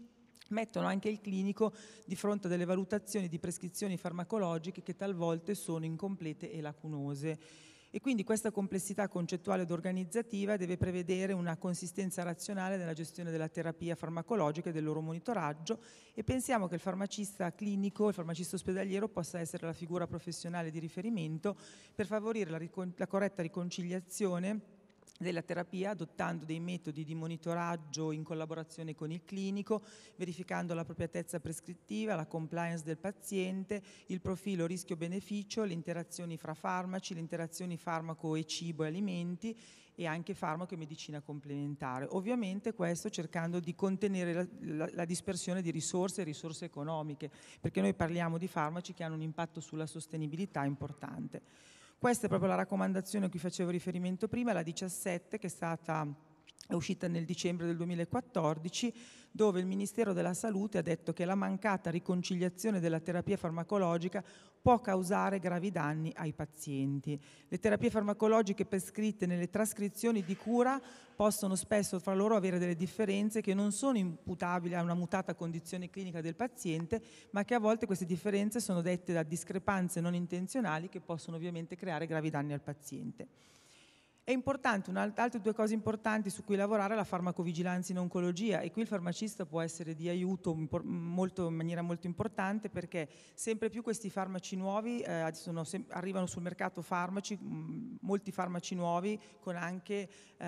S6: mettono anche il clinico di fronte a delle valutazioni di prescrizioni farmacologiche che talvolta sono incomplete e lacunose. E quindi questa complessità concettuale ed organizzativa deve prevedere una consistenza razionale nella gestione della terapia farmacologica e del loro monitoraggio, e pensiamo che il farmacista clinico, il farmacista ospedaliero possa essere la figura professionale di riferimento per favorire la corretta riconciliazione della terapia, adottando dei metodi di monitoraggio in collaborazione con il clinico, verificando l'appropriatezza prescrittiva, la compliance del paziente, il profilo rischio-beneficio, le interazioni fra farmaci, le interazioni farmaco e cibo e alimenti, e anche farmaco e medicina complementare. Ovviamente questo cercando di contenere la dispersione di risorse e risorse economiche, perché noi parliamo di farmaci che hanno un impatto sulla sostenibilità importante. Questa è proprio la raccomandazione a cui facevo riferimento prima, la 17, che è uscita nel dicembre del 2014, dove il Ministero della Salute ha detto che la mancata riconciliazione della terapia farmacologica può causare gravi danni ai pazienti. Le terapie farmacologiche prescritte nelle trascrizioni di cura possono spesso fra loro avere delle differenze che non sono imputabili a una mutata condizione clinica del paziente, ma che a volte queste differenze sono dette da discrepanze non intenzionali che possono ovviamente creare gravi danni al paziente. È importante, altre due cose importanti su cui lavorare, la farmacovigilanza in oncologia, e qui il farmacista può essere di aiuto in maniera molto importante, perché sempre più questi farmaci nuovi arrivano sul mercato molti farmaci nuovi con anche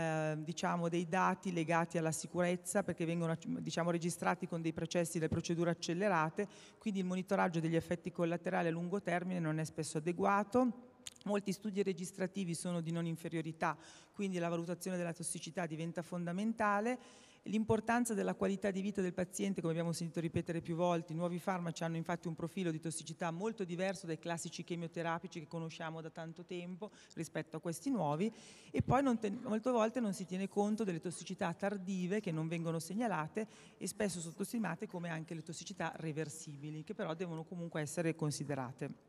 S6: dei dati legati alla sicurezza, perché vengono registrati con dei processi, delle procedure accelerate, quindi il monitoraggio degli effetti collaterali a lungo termine non è spesso adeguato. Molti studi registrativi sono di non inferiorità, quindi la valutazione della tossicità diventa fondamentale. L'importanza della qualità di vita del paziente, come abbiamo sentito ripetere più volte, i nuovi farmaci hanno infatti un profilo di tossicità molto diverso dai classici chemioterapici che conosciamo da tanto tempo rispetto a questi nuovi, e poi molte volte non si tiene conto delle tossicità tardive che non vengono segnalate e spesso sottostimate, come anche le tossicità reversibili, che però devono comunque essere considerate.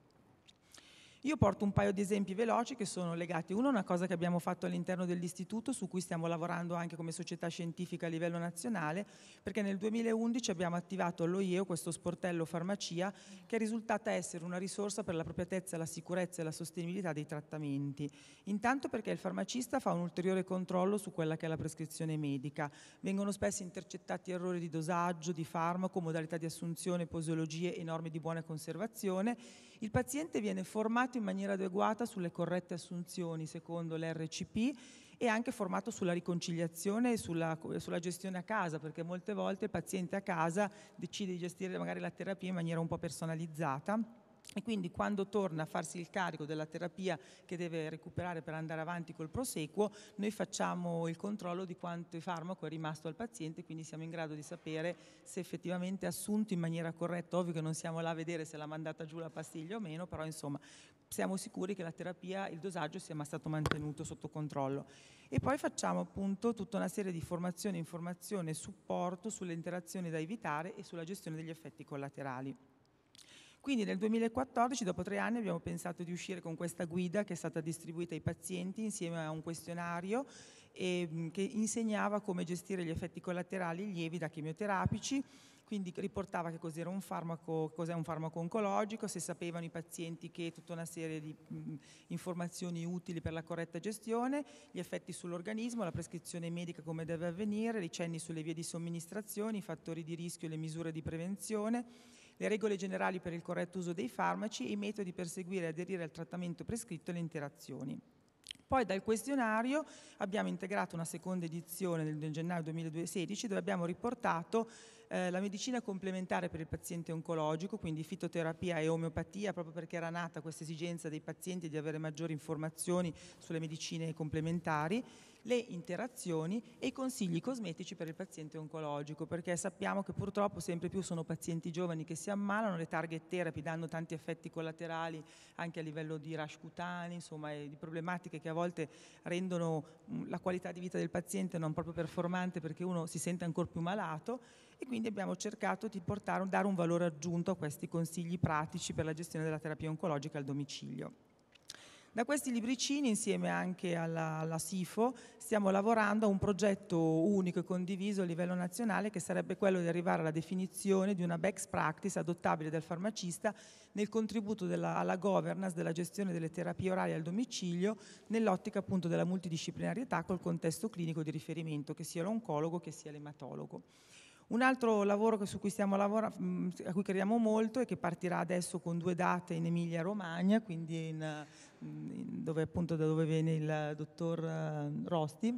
S6: Io porto un paio di esempi veloci che sono legati, uno a una cosa che abbiamo fatto all'interno dell'istituto, su cui stiamo lavorando anche come società scientifica a livello nazionale, perché nel 2011 abbiamo attivato all'OIEO questo sportello farmacia, che è risultata essere una risorsa per l'appropriatezza, la sicurezza e la sostenibilità dei trattamenti. Intanto perché il farmacista fa un ulteriore controllo su quella che è la prescrizione medica. Vengono spesso intercettati errori di dosaggio, di farmaco, modalità di assunzione, posologie e norme di buona conservazione. Il paziente viene formato in maniera adeguata sulle corrette assunzioni secondo l'RCP, e anche formato sulla riconciliazione e sulla gestione a casa, perché molte volte il paziente a casa decide di gestire magari la terapia in maniera un po' personalizzata, e quindi quando torna a farsi il carico della terapia che deve recuperare per andare avanti col proseguo, noi facciamo il controllo di quanto farmaco è rimasto al paziente, quindi siamo in grado di sapere se effettivamente è assunto in maniera corretta. Ovvio che non siamo là a vedere se l'ha mandata giù la pastiglia o meno, però insomma siamo sicuri che la terapia, il dosaggio sia stato mantenuto sotto controllo. E poi facciamo appunto tutta una serie di formazione, informazione e supporto sulle interazioni da evitare e sulla gestione degli effetti collaterali. Quindi nel 2014, dopo 3 anni, abbiamo pensato di uscire con questa guida che è stata distribuita ai pazienti insieme a un questionario che insegnava come gestire gli effetti collaterali lievi da chemioterapici. Quindi riportava che cos'è un farmaco oncologico, se sapevano i pazienti che tutta una serie di informazioni utili per la corretta gestione, gli effetti sull'organismo, la prescrizione medica come deve avvenire, i cenni sulle vie di somministrazione, i fattori di rischio e le misure di prevenzione, le regole generali per il corretto uso dei farmaci e i metodi per seguire e aderire al trattamento prescritto e le interazioni. Poi dal questionario abbiamo integrato una seconda edizione nel gennaio 2016, dove abbiamo riportato la medicina complementare per il paziente oncologico, quindi fitoterapia e omeopatia, proprio perché era nata questa esigenza dei pazienti di avere maggiori informazioni sulle medicine complementari, le interazioni e i consigli cosmetici per il paziente oncologico, perché sappiamo che purtroppo sempre più sono pazienti giovani che si ammalano, le target therapy danno tanti effetti collaterali anche a livello di rash cutanei, insomma, e di problematiche che a volte rendono la qualità di vita del paziente non proprio performante, perché uno si sente ancora più malato, e quindi abbiamo cercato di dare un valore aggiunto a questi consigli pratici per la gestione della terapia oncologica al domicilio. Da questi libricini, insieme anche alla SIFO, stiamo lavorando a un progetto unico e condiviso a livello nazionale, che sarebbe quello di arrivare alla definizione di una best practice adottabile dal farmacista nel contributo alla governance della gestione delle terapie orali al domicilio, nell'ottica appunto della multidisciplinarietà col contesto clinico di riferimento, che sia l'oncologo che sia l'ematologo. Un altro lavoro su cui stiamo lavorando, a cui crediamo molto, e che partirà adesso con 2 date in Emilia-Romagna, quindi da dove viene il dottor Rosti,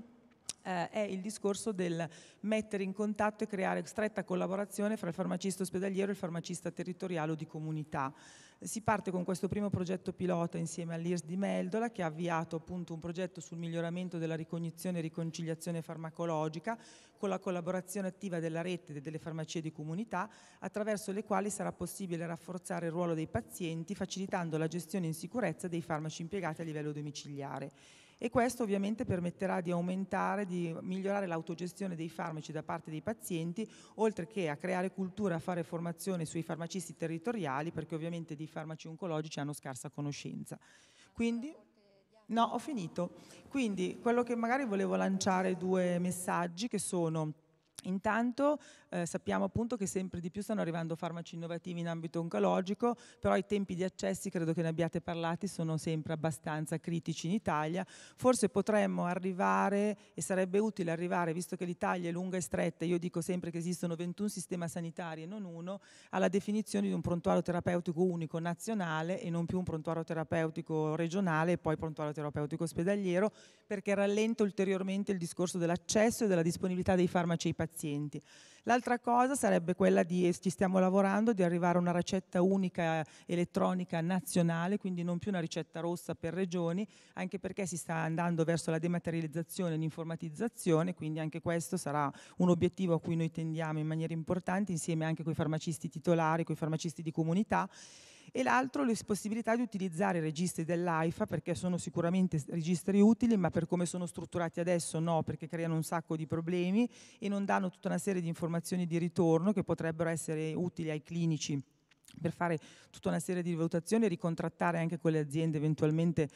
S6: è il discorso del mettere in contatto e creare stretta collaborazione fra il farmacista ospedaliero e il farmacista territoriale o di comunità. Si parte con questo primo progetto pilota insieme all'IRSS di Meldola, che ha avviato appunto un progetto sul miglioramento della ricognizione e riconciliazione farmacologica, con la collaborazione attiva della rete delle farmacie di comunità, attraverso le quali sarà possibile rafforzare il ruolo dei pazienti, facilitando la gestione in sicurezza dei farmaci impiegati a livello domiciliare. E questo ovviamente permetterà di aumentare, di migliorare l'autogestione dei farmaci da parte dei pazienti, oltre che a creare cultura, a fare formazione sui farmacisti territoriali, perché ovviamente di farmaci oncologici hanno scarsa conoscenza. Quindi, no, ho finito. Quindi quello che magari volevo lanciare 2 messaggi che sono: intanto sappiamo appunto che sempre di più stanno arrivando farmaci innovativi in ambito oncologico, però i tempi di accessi, credo che ne abbiate parlati, sono sempre abbastanza critici in Italia. Forse potremmo arrivare, e sarebbe utile arrivare, visto che l'Italia è lunga e stretta, io dico sempre che esistono 21 sistemi sanitari e non uno, alla definizione di un prontuario terapeutico unico nazionale e non più un prontuario terapeutico regionale e poi prontuario terapeutico ospedaliero, perché rallenta ulteriormente il discorso dell'accesso e della disponibilità dei farmaci ai pazienti. L'altra cosa sarebbe quella ci stiamo lavorando, di arrivare a una ricetta unica elettronica nazionale, quindi non più una ricetta rossa per regioni, anche perché si sta andando verso la dematerializzazione e l'informatizzazione, quindi anche questo sarà un obiettivo a cui noi tendiamo in maniera importante, insieme anche con i farmacisti titolari, con i farmacisti di comunità. E l'altro, le possibilità di utilizzare i registri dell'AIFA, perché sono sicuramente registri utili, ma per come sono strutturati adesso no, perché creano un sacco di problemi e non danno tutta una serie di informazioni di ritorno che potrebbero essere utili ai clinici per fare tutta una serie di valutazioni e ricontrattare anche con le aziende eventualmente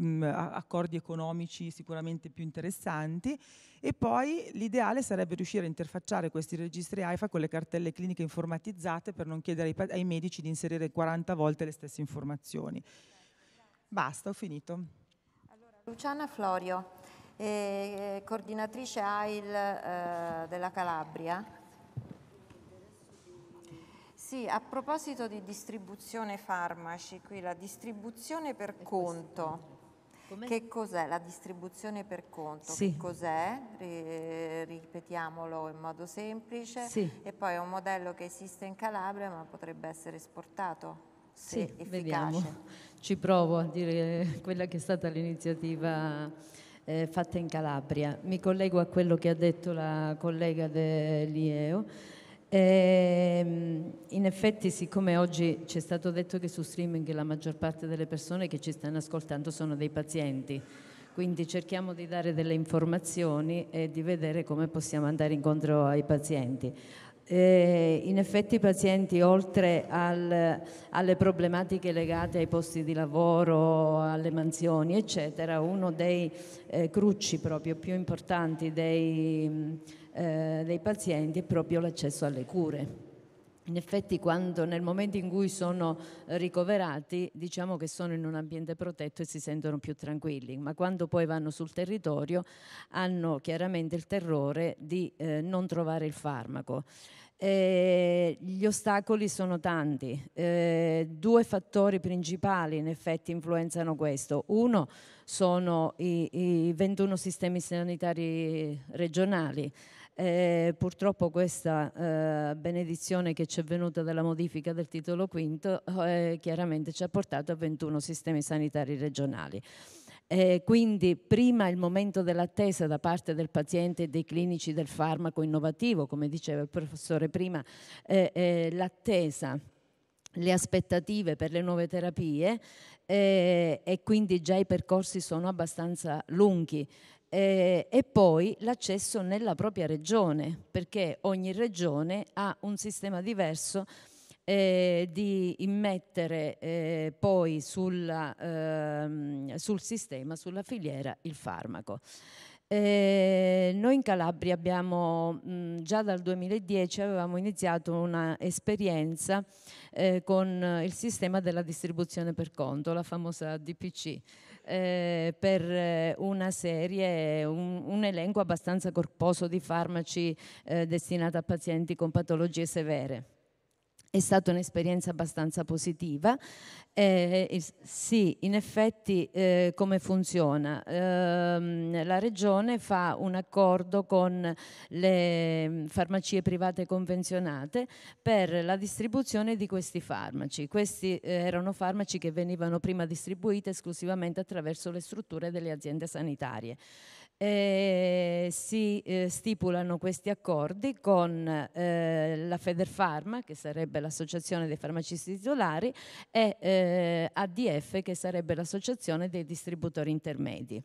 S6: accordi economici sicuramente più interessanti. E poi l'ideale sarebbe riuscire a interfacciare questi registri AIFA con le cartelle cliniche informatizzate, per non chiedere ai medici di inserire 40 volte le stesse informazioni. Basta, ho finito.
S1: Allora, Luciana Florio, coordinatrice AIL della Calabria. Sì, a proposito di distribuzione farmaci, qui la distribuzione per conto. Che cos'è la distribuzione per conto?
S7: Sì.
S1: Che cos'è? Ripetiamolo in modo semplice.
S7: Sì.
S1: E poi è un modello che esiste in Calabria ma potrebbe essere esportato, se
S7: sì,
S1: efficace.
S7: Vediamo. Ci provo a dire quella che è stata l'iniziativa fatta in Calabria. Mi collego a quello che ha detto la collega dell'IEO. In effetti, siccome oggi ci è stato detto che su streaming la maggior parte delle persone che ci stanno ascoltando sono dei pazienti, quindi cerchiamo di dare delle informazioni e di vedere come possiamo andare incontro ai pazienti. In effetti i pazienti, oltre alle problematiche legate ai posti di lavoro, alle mansioni eccetera, uno dei crucci proprio più importanti dei pazienti è proprio l'accesso alle cure. In effetti nel momento in cui sono ricoverati, diciamo che sono in un ambiente protetto e si sentono più tranquilli, ma quando poi vanno sul territorio hanno chiaramente il terrore di non trovare il farmaco. Gli ostacoli sono tanti, 2 fattori principali in effetti influenzano questo. Uno sono i 21 sistemi sanitari regionali. Purtroppo questa benedizione che ci è venuta dalla modifica del titolo quinto chiaramente ci ha portato a 21 sistemi sanitari regionali. Quindi prima il momento dell'attesa da parte del paziente e dei clinici del farmaco innovativo, come diceva il professore prima, l'attesa, le aspettative per le nuove terapie e quindi già i percorsi sono abbastanza lunghi. E poi l'accesso nella propria regione, perché ogni regione ha un sistema diverso di immettere poi sul sistema, sulla filiera, il farmaco. Noi in Calabria abbiamo, già dal 2010 avevamo iniziato una esperienza con il sistema della distribuzione per conto, la famosa DPC, per una serie, un elenco abbastanza corposo di farmaci destinati a pazienti con patologie severe. È stata un'esperienza abbastanza positiva. Sì, in effetti come funziona? La Regione fa un accordo con le farmacie private convenzionate per la distribuzione di questi farmaci. Questi erano farmaci che venivano prima distribuiti esclusivamente attraverso le strutture delle aziende sanitarie. Si stipulano questi accordi con la Federfarma, che sarebbe l'associazione dei farmacisti titolari, e ADF, che sarebbe l'associazione dei distributori intermedi.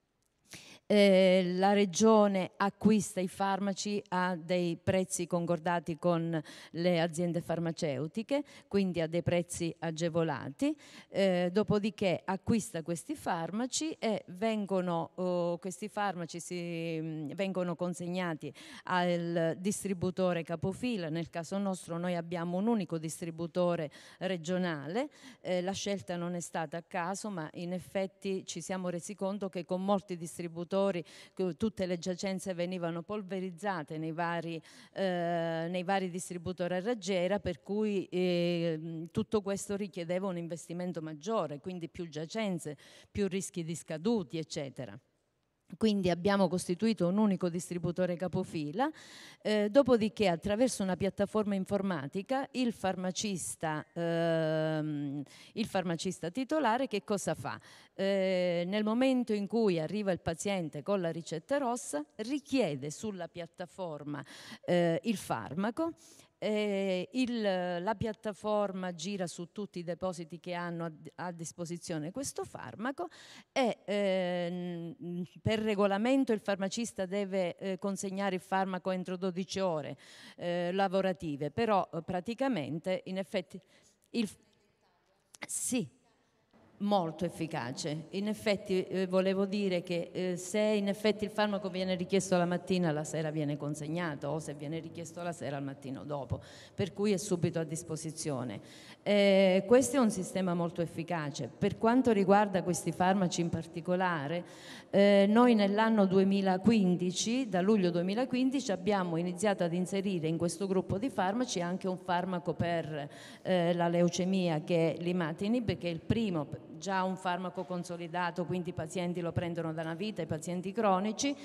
S7: La Regione acquista i farmaci a dei prezzi concordati con le aziende farmaceutiche, quindi a dei prezzi agevolati, dopodiché acquista questi farmaci e questi farmaci vengono consegnati al distributore capofila. Nel caso nostro noi abbiamo un unico distributore regionale, la scelta non è stata a caso, ma in effetti ci siamo resi conto che con molti distributori tutte le giacenze venivano polverizzate nei vari distributori a raggiera, per cui tutto questo richiedeva un investimento maggiore, quindi più giacenze, più rischi di scaduti, eccetera. Quindi abbiamo costituito un unico distributore capofila, dopodiché attraverso una piattaforma informatica il farmacista titolare che cosa fa? Nel momento in cui arriva il paziente con la ricetta rossa, richiede sulla piattaforma il farmaco. La piattaforma gira su tutti i depositi che hanno a disposizione questo farmaco e per regolamento il farmacista deve consegnare il farmaco entro 12 ore lavorative, però praticamente in effetti sì, molto efficace. In effetti volevo dire che se in effetti il farmaco viene richiesto la mattina, la sera viene consegnato, o se viene richiesto la sera, al mattino dopo, per cui è subito a disposizione. Questo è un sistema molto efficace. Per quanto riguarda questi farmaci in particolare, noi nell'anno 2015, da luglio 2015, abbiamo iniziato ad inserire in questo gruppo di farmaci anche un farmaco per la leucemia, che è l'imatinib, che è il primo, già un farmaco consolidato, quindi i pazienti lo prendono da una vita, i pazienti cronici.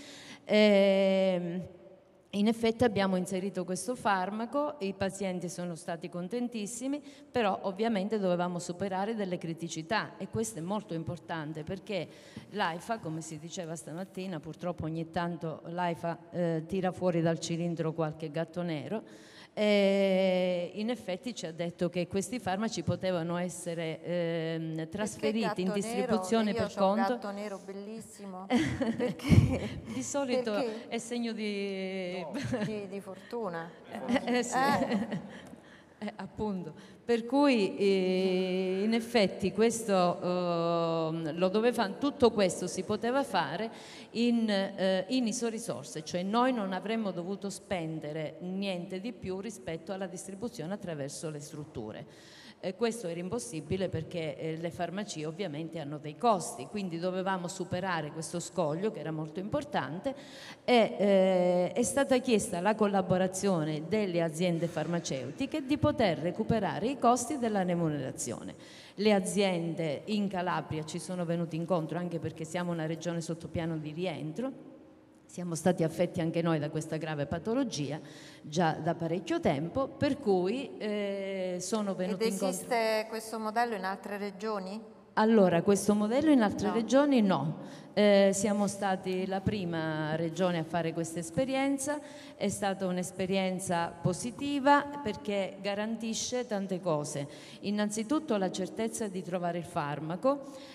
S7: In effetti abbiamo inserito questo farmaco, i pazienti sono stati contentissimi, però ovviamente dovevamo superare delle criticità, e questo è molto importante perché l'AIFA, come si diceva stamattina, purtroppo ogni tanto l'AIFA tira fuori dal cilindro qualche gatto nero. In effetti ci ha detto che questi farmaci potevano essere trasferiti in distribuzione per conto.
S1: Io ho un gatto nero bellissimo. Perché?
S7: Di solito è segno di
S1: fortuna.
S7: Sì. Appunto, per cui in effetti questo lo doveva, tutto questo si poteva fare in isorisorse, cioè noi non avremmo dovuto spendere niente di più rispetto alla distribuzione attraverso le strutture. Questo era impossibile perché le farmacie ovviamente hanno dei costi, quindi dovevamo superare questo scoglio che era molto importante, e è stata chiesta la collaborazione delle aziende farmaceutiche di poter recuperare i costi della remunerazione. Le aziende in Calabria ci sono venute incontro, anche perché siamo una regione sotto piano di rientro. Siamo stati affetti anche noi da questa grave patologia già da parecchio tempo, per cui sono venuti incontro.
S1: Ed esiste questo modello in altre regioni?
S7: Allora, questo modello in altre regioni no. Siamo stati la prima regione a fare questa esperienza, è stata un'esperienza positiva perché garantisce tante cose. Innanzitutto la certezza di trovare il farmaco,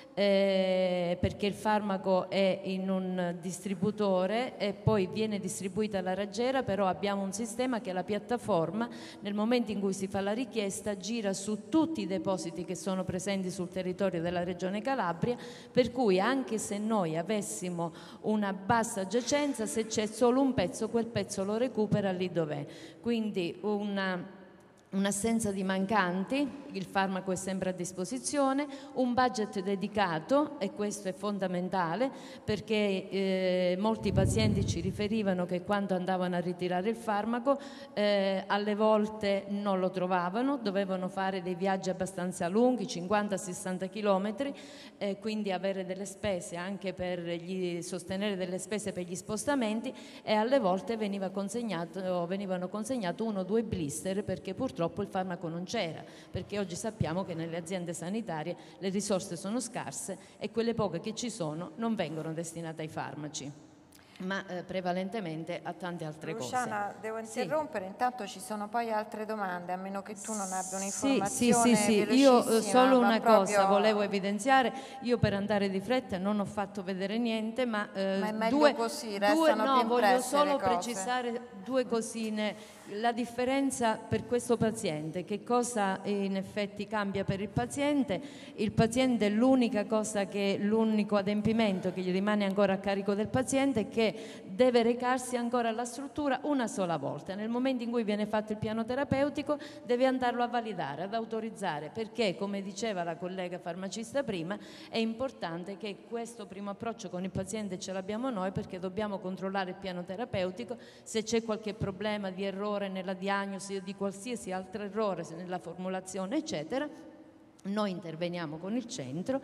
S7: perché il farmaco è in un distributore e poi viene distribuita alla raggiera, però abbiamo un sistema che è la piattaforma, nel momento in cui si fa la richiesta gira su tutti i depositi che sono presenti sul territorio della Regione Calabria, per cui anche se noi avessimo una bassa giacenza, se c'è solo un pezzo, quel pezzo lo recupera lì dov'è. Quindi un'assenza di mancanti, il farmaco è sempre a disposizione, un budget dedicato, e questo è fondamentale perché molti pazienti ci riferivano che quando andavano a ritirare il farmaco alle volte non lo trovavano, dovevano fare dei viaggi abbastanza lunghi, 50-60 km, quindi avere delle spese anche per sostenere delle spese per gli spostamenti, e alle volte venivano consegnati 1 o 2 blister perché purtroppo il farmaco non c'era, perché oggi sappiamo che nelle aziende sanitarie le risorse sono scarse e quelle poche che ci sono non vengono destinate ai farmaci, ma prevalentemente a tante altre
S1: Luciana,
S7: cose.
S1: devo interrompere, intanto ci sono poi altre domande, a meno che tu non abbia un'informazione
S7: Sì, io solo una cosa volevo evidenziare, io per andare di fretta non ho fatto vedere niente, ma
S1: è meglio così, restano più
S7: voglio
S1: impresse
S7: solo
S1: le cose.
S7: precisare 2 cosine. La differenza per questo paziente, che cosa in effetti cambia per il paziente? Il paziente, l'unico adempimento che gli rimane ancora a carico del paziente è che deve recarsi ancora alla struttura una sola volta. Nel momento in cui viene fatto il piano terapeutico deve andarlo a validare, ad autorizzare, perché, come diceva la collega farmacista prima, è importante che questo primo approccio con il paziente ce l'abbiamo noi, perché dobbiamo controllare il piano terapeutico, se c'è qualche problema di errore nella diagnosi o di qualsiasi altro errore nella formulazione eccetera, noi interveniamo con il centro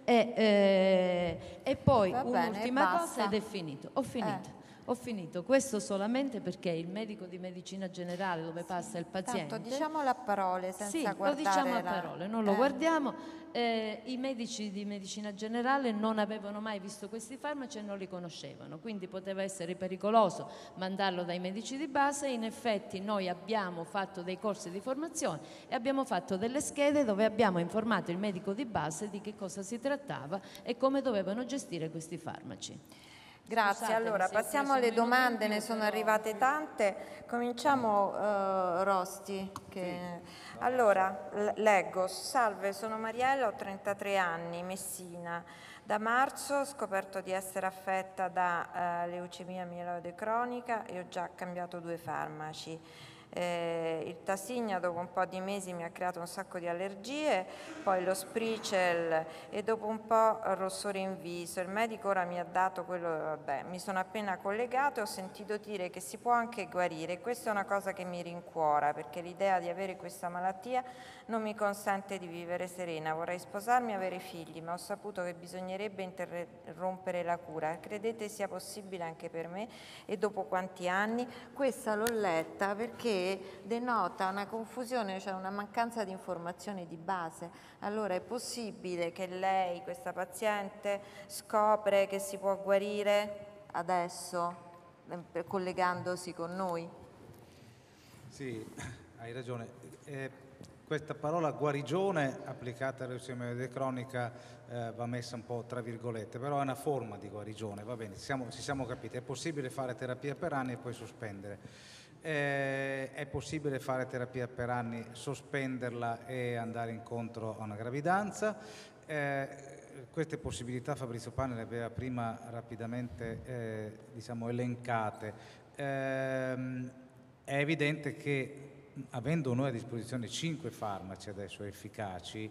S7: e poi un'ultima cosa ed è finito. Ho finito, questo solamente perché il medico di medicina generale, dove passa il paziente...
S1: Tanto diciamolo a parole senza guardare...
S7: lo diciamo a parole, non lo guardiamo. I medici di medicina generale non avevano mai visto questi farmaci e non li conoscevano, quindi poteva essere pericoloso mandarlo dai medici di base. In effetti noi abbiamo fatto dei corsi di formazione e abbiamo fatto delle schede dove abbiamo informato il medico di base di che cosa si trattava e come dovevano gestire questi farmaci.
S1: Grazie, allora passiamo alle domande, ne sono arrivate tante. Cominciamo Rosti. Allora, leggo: salve, sono Mariella, ho 33 anni, Messina. Da marzo ho scoperto di essere affetta da leucemia mieloide cronica e ho già cambiato 2 farmaci. Il Tasigna dopo un po' di mesi mi ha creato un sacco di allergie, poi lo Spricel e dopo un po' rossore in viso. Il medico ora mi ha dato quello, mi sono appena collegato e ho sentito dire che si può anche guarire. Questa è una cosa che mi rincuora, perché l'idea di avere questa malattia non mi consente di vivere serena. Vorrei sposarmi e avere figli, ma ho saputo che bisognerebbe interrompere la cura. Credete sia possibile anche per me? E dopo quanti anni? Questa l'ho letta perché denota una confusione, cioè una mancanza di informazioni di base. Allora è possibile che lei, questa paziente, scopre che si può guarire adesso, collegandosi con noi?
S4: Sì, hai ragione. Questa parola guarigione applicata alla leucemia cronica va messa un po' tra virgolette, però è una forma di guarigione, va bene, ci siamo capiti. È possibile fare terapia per anni e poi sospendere. È possibile fare terapia per anni, sospenderla e andare incontro a una gravidanza. Queste possibilità Fabrizio Pane le aveva prima rapidamente elencate. È evidente che, avendo noi a disposizione 5 farmaci adesso efficaci,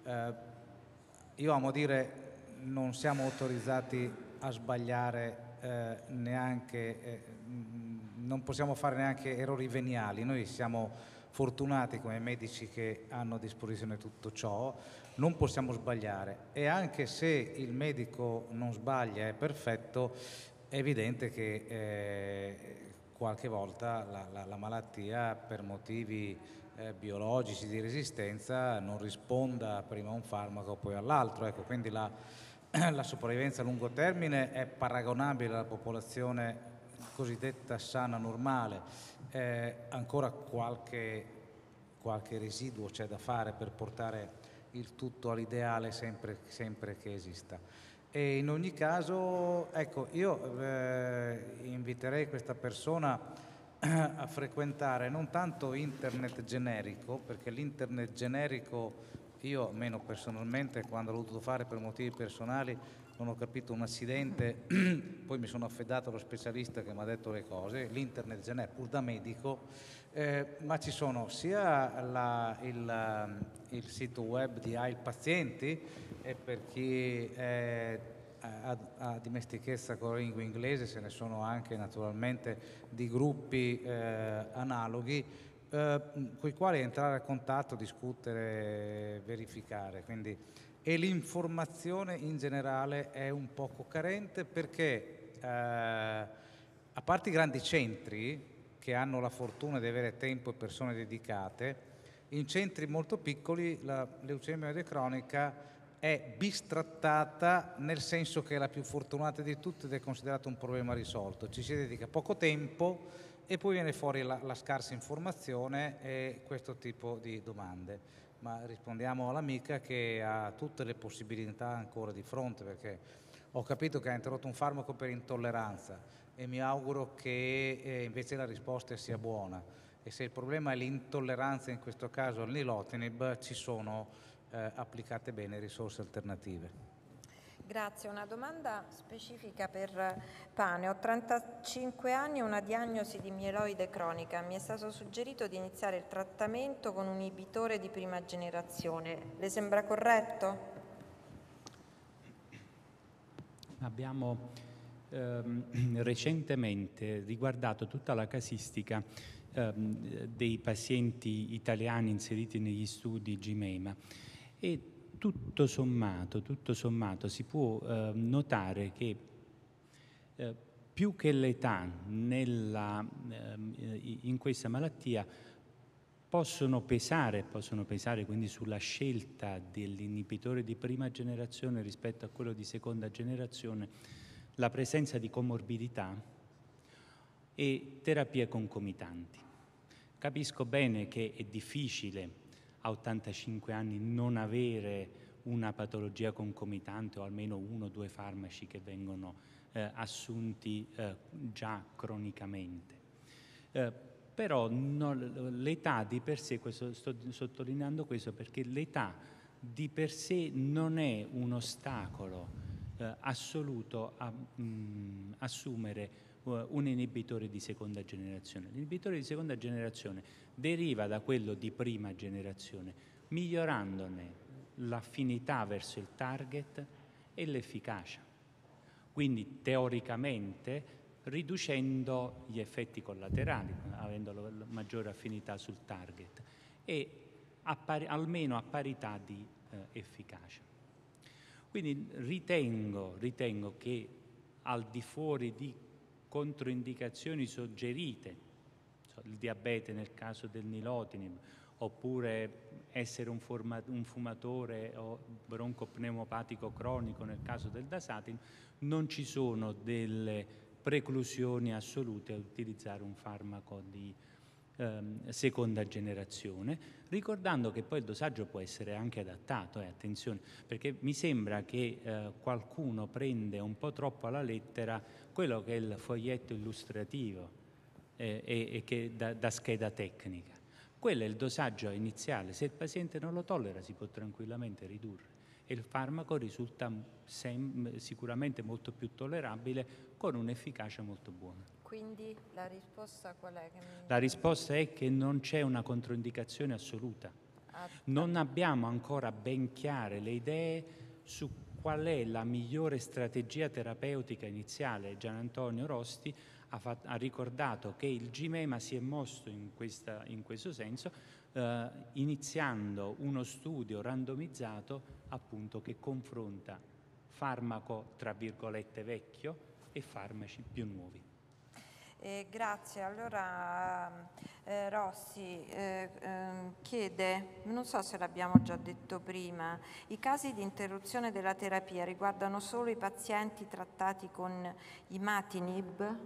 S4: io amo dire non siamo autorizzati a sbagliare neanche, non possiamo fare neanche errori veniali. Noi siamo fortunati come medici che hanno a disposizione tutto ciò, non possiamo sbagliare, e anche se il medico non sbaglia, è perfetto, è evidente che qualche volta la malattia, per motivi biologici di resistenza non risponda prima a un farmaco poi all'altro. Ecco, quindi la sopravvivenza a lungo termine è paragonabile alla popolazione cosiddetta sana normale. Ancora qualche residuo c'è da fare per portare il tutto all'ideale sempre che esista. E in ogni caso, ecco, io inviterei questa persona a frequentare non tanto internet generico, perché l'internet generico io, almeno personalmente, quando l'ho dovuto fare per motivi personali, non ho capito un accidente, poi mi sono affidato allo specialista che mi ha detto le cose, l'internet generico, pur da medico, ma ci sono sia il sito web di AI Pazienti, e per chi ha dimestichezza con la lingua inglese ce ne sono anche naturalmente di gruppi analoghi con i quali entrare a contatto, discutere, verificare. Quindi, e l'informazione in generale è un poco carente perché a parte i grandi centri che hanno la fortuna di avere tempo e persone dedicate, in centri molto piccoli la leucemia cronica è bistrattata, nel senso che è la più fortunata di tutte ed è considerato un problema risolto. Ci si dedica poco tempo e poi viene fuori la scarsa informazione e questo tipo di domande. Ma rispondiamo all'amica che ha tutte le possibilità ancora di fronte, perché ho capito che ha introdotto un farmaco per intolleranza e mi auguro che invece la risposta sia buona. E se il problema è l'intolleranza, in questo caso al nilotinib, ci sono applicate bene risorse alternative.
S1: Grazie, una domanda specifica per Pane. Ho 35 anni e una diagnosi di mieloide cronica. Mi è stato suggerito di iniziare il trattamento con un inibitore di prima generazione. Le sembra corretto?
S2: Abbiamo recentemente riguardato tutta la casistica dei pazienti italiani inseriti negli studi GIMEMA e tutto sommato si può notare che più che l'età in questa malattia possono pesare quindi sulla scelta dell'inibitore di prima generazione rispetto a quello di seconda generazione la presenza di comorbidità e terapie concomitanti. Capisco bene che è difficile a 85 anni non avere una patologia concomitante o almeno 1 o 2 farmaci che vengono assunti già cronicamente. Però l'età di per sé, sto sottolineando questo perché l'età di per sé non è un ostacolo assoluto a assumere un inibitore di seconda generazione. L'inibitore di seconda generazione deriva da quello di prima generazione, migliorandone l'affinità verso il target e l'efficacia. Quindi teoricamente riducendo gli effetti collaterali, avendo la maggiore affinità sul target e almeno a parità di efficacia. Quindi ritengo che al di fuori di controindicazioni suggerite, il diabete nel caso del nilotinib, oppure essere un fumatore o broncopneumopatico cronico nel caso del dasatinib, non ci sono delle preclusioni assolute a utilizzare un farmaco di seconda generazione, ricordando che poi il dosaggio può essere anche adattato, attenzione, perché mi sembra che qualcuno prende un po' troppo alla lettera quello che è il foglietto illustrativo e che da scheda tecnica. Quello è il dosaggio iniziale, se il paziente non lo tollera si può tranquillamente ridurre e il farmaco risulta sicuramente molto più tollerabile con un'efficacia molto buona.
S1: Quindi la risposta qual è?
S2: La risposta è che non c'è una controindicazione assoluta. Non abbiamo ancora ben chiare le idee su qual è la migliore strategia terapeutica iniziale. Gian Antonio Rosti ha ricordato che il GIMEMA si è mosso in questo senso, iniziando uno studio randomizzato appunto che confronta farmaco tra virgolette vecchio e farmaci più nuovi.
S1: Grazie. Allora Rossi chiede, non so se l'abbiamo già detto prima, i casi di interruzione della terapia riguardano solo i pazienti trattati con imatinib?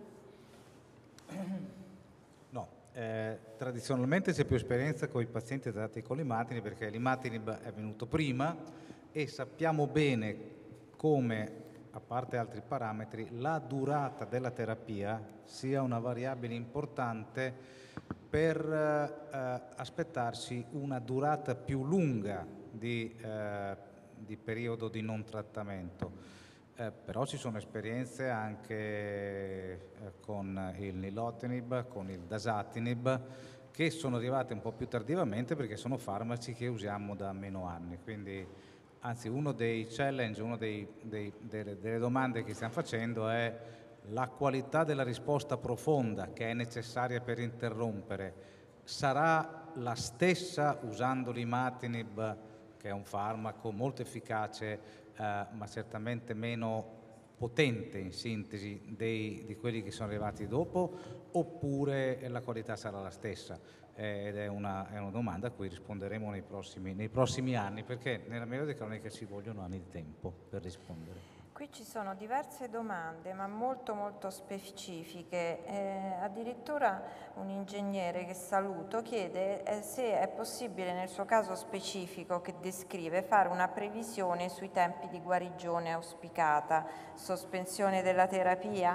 S4: No, tradizionalmente c'è più esperienza con i pazienti trattati con l'imatinib perché l'imatinib è venuto prima e sappiamo bene come, a parte altri parametri, la durata della terapia sia una variabile importante per aspettarci una durata più lunga di periodo di non trattamento. Però ci sono esperienze anche con il nilotinib, con il dasatinib, che sono arrivate un po' più tardivamente perché sono farmaci che usiamo da meno anni. Quindi, anzi, uno dei challenge, delle domande che stiamo facendo è la qualità della risposta profonda che è necessaria per interrompere. Sarà la stessa usando l'imatinib, che è un farmaco molto efficace, ma certamente meno potente in sintesi di quelli che sono arrivati dopo, oppure la qualità sarà la stessa? Ed è una domanda a cui risponderemo nei prossimi anni, perché nella melode cronica ci vogliono anni di tempo per rispondere.
S1: Qui ci sono diverse domande, ma molto molto specifiche. Addirittura un ingegnere che saluto chiede se è possibile nel suo caso specifico che descrive fare una previsione sui tempi di guarigione auspicata, sospensione della terapia.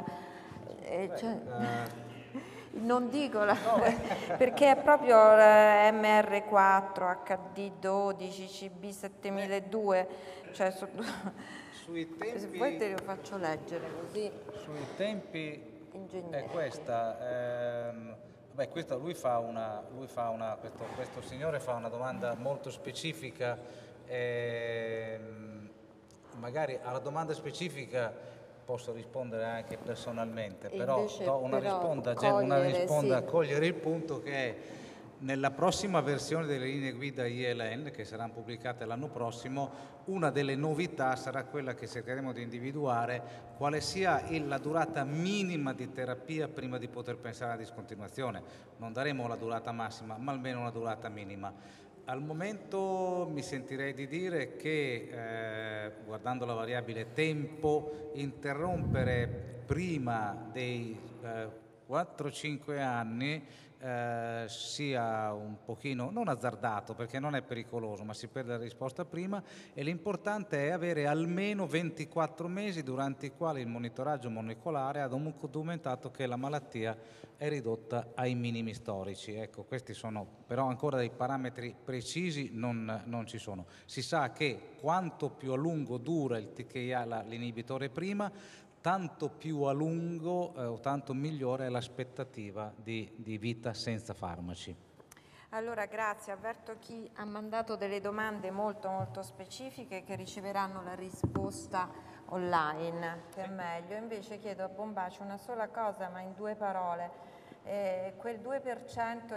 S1: Non dico perché è proprio MR4, HD12, CB7002, cioè
S4: sui tempi,
S1: se vuoi te lo faccio leggere così.
S4: Sui tempi è questa. Questo signore fa una domanda molto specifica. Magari alla domanda specifica posso rispondere anche personalmente, però do una risposta a cogliere il punto che è nella prossima versione delle linee guida ILN, che saranno pubblicate l'anno prossimo, una delle novità sarà quella che cercheremo di individuare quale sia la durata minima di terapia prima di poter pensare alla discontinuazione. Non daremo la durata massima, ma almeno una durata minima. Al momento mi sentirei di dire che, guardando la variabile tempo, interrompere prima dei 4-5 anni sia un pochino, non azzardato perché non è pericoloso, ma si perde la risposta prima, e l'importante è avere almeno 24 mesi durante i quali il monitoraggio molecolare ha documentato che la malattia è ridotta ai minimi storici. Ecco, questi sono però ancora dei parametri precisi, non ci sono. Si sa che quanto più a lungo dura il TKI, l'inibitore prima, tanto più a lungo tanto migliore è l'aspettativa di vita senza farmaci.
S1: Allora grazie, avverto chi ha mandato delle domande molto molto specifiche che riceveranno la risposta online, che è meglio. Invece chiedo a Bombaci una sola cosa, ma in 2 parole. Quel 2%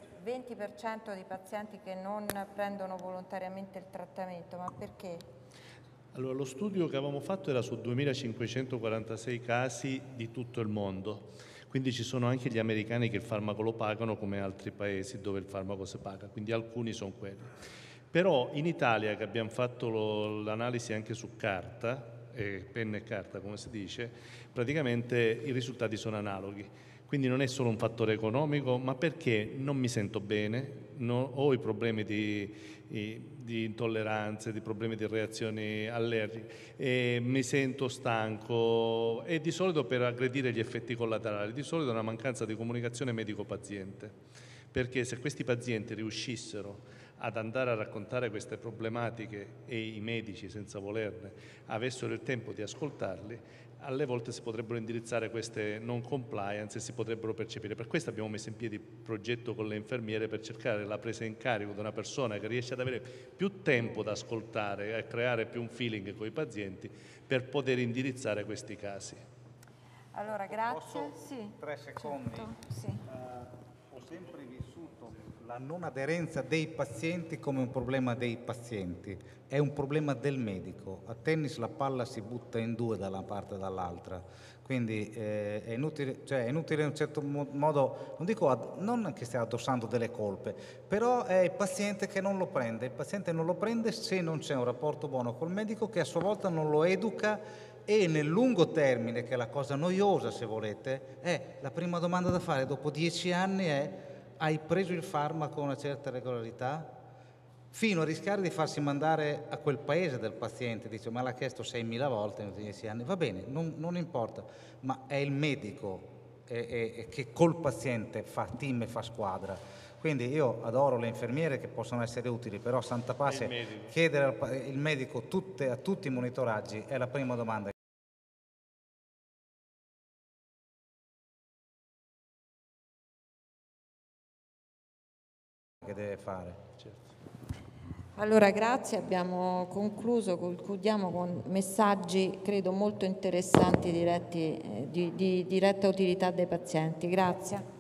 S1: 20% di pazienti che non prendono volontariamente il trattamento, ma perché?
S3: Allora, lo studio che avevamo fatto era su 2546 casi di tutto il mondo, quindi ci sono anche gli americani che il farmaco lo pagano come altri paesi dove il farmaco si paga, quindi alcuni sono quelli. Però in Italia, che abbiamo fatto l'analisi anche su carta, penna e carta come si dice, praticamente i risultati sono analoghi. Quindi non è solo un fattore economico, ma perché non mi sento bene, ho i problemi di intolleranze, di problemi di reazioni allergiche, mi sento stanco, e di solito per aggredire gli effetti collaterali, di solito è una mancanza di comunicazione medico-paziente, perché se questi pazienti riuscissero ad andare a raccontare queste problematiche e i medici, senza volerne, avessero il tempo di ascoltarli, alle volte si potrebbero indirizzare queste non compliance e si potrebbero percepire. Per questo abbiamo messo in piedi il progetto con le infermiere per cercare la presa in carico di una persona che riesce ad avere più tempo da ascoltare e a creare più un feeling con i pazienti per poter indirizzare questi casi.
S1: Allora, grazie.
S4: Posso?
S1: Sì.
S4: 3 secondi.
S1: Certo, sì.
S4: Ho sempre vissuto la non aderenza dei pazienti come un problema dei pazienti, è un problema del medico. A tennis la palla si butta in due da una parte e dall'altra, quindi è inutile in un certo modo, non dico non che stia addossando delle colpe, però è il paziente che non lo prende. Il paziente non lo prende se non c'è un rapporto buono col medico che a sua volta non lo educa, e nel lungo termine, che è la cosa noiosa se volete, è la prima domanda da fare dopo 10 anni è: hai preso il farmaco con una certa regolarità? Fino a rischiare di farsi mandare a quel paese del paziente, dice ma l'ha chiesto 6.000 volte in 10 anni, va bene, non importa, ma è il medico che col paziente fa team e fa squadra. Quindi io adoro le infermiere che possono essere utili, però santa pace, chiedere al medico a tutti i monitoraggi è la prima domanda che deve fare.
S1: Allora, grazie, abbiamo concluso, concludiamo con messaggi credo molto interessanti diretti di diretta utilità dei pazienti. Grazie.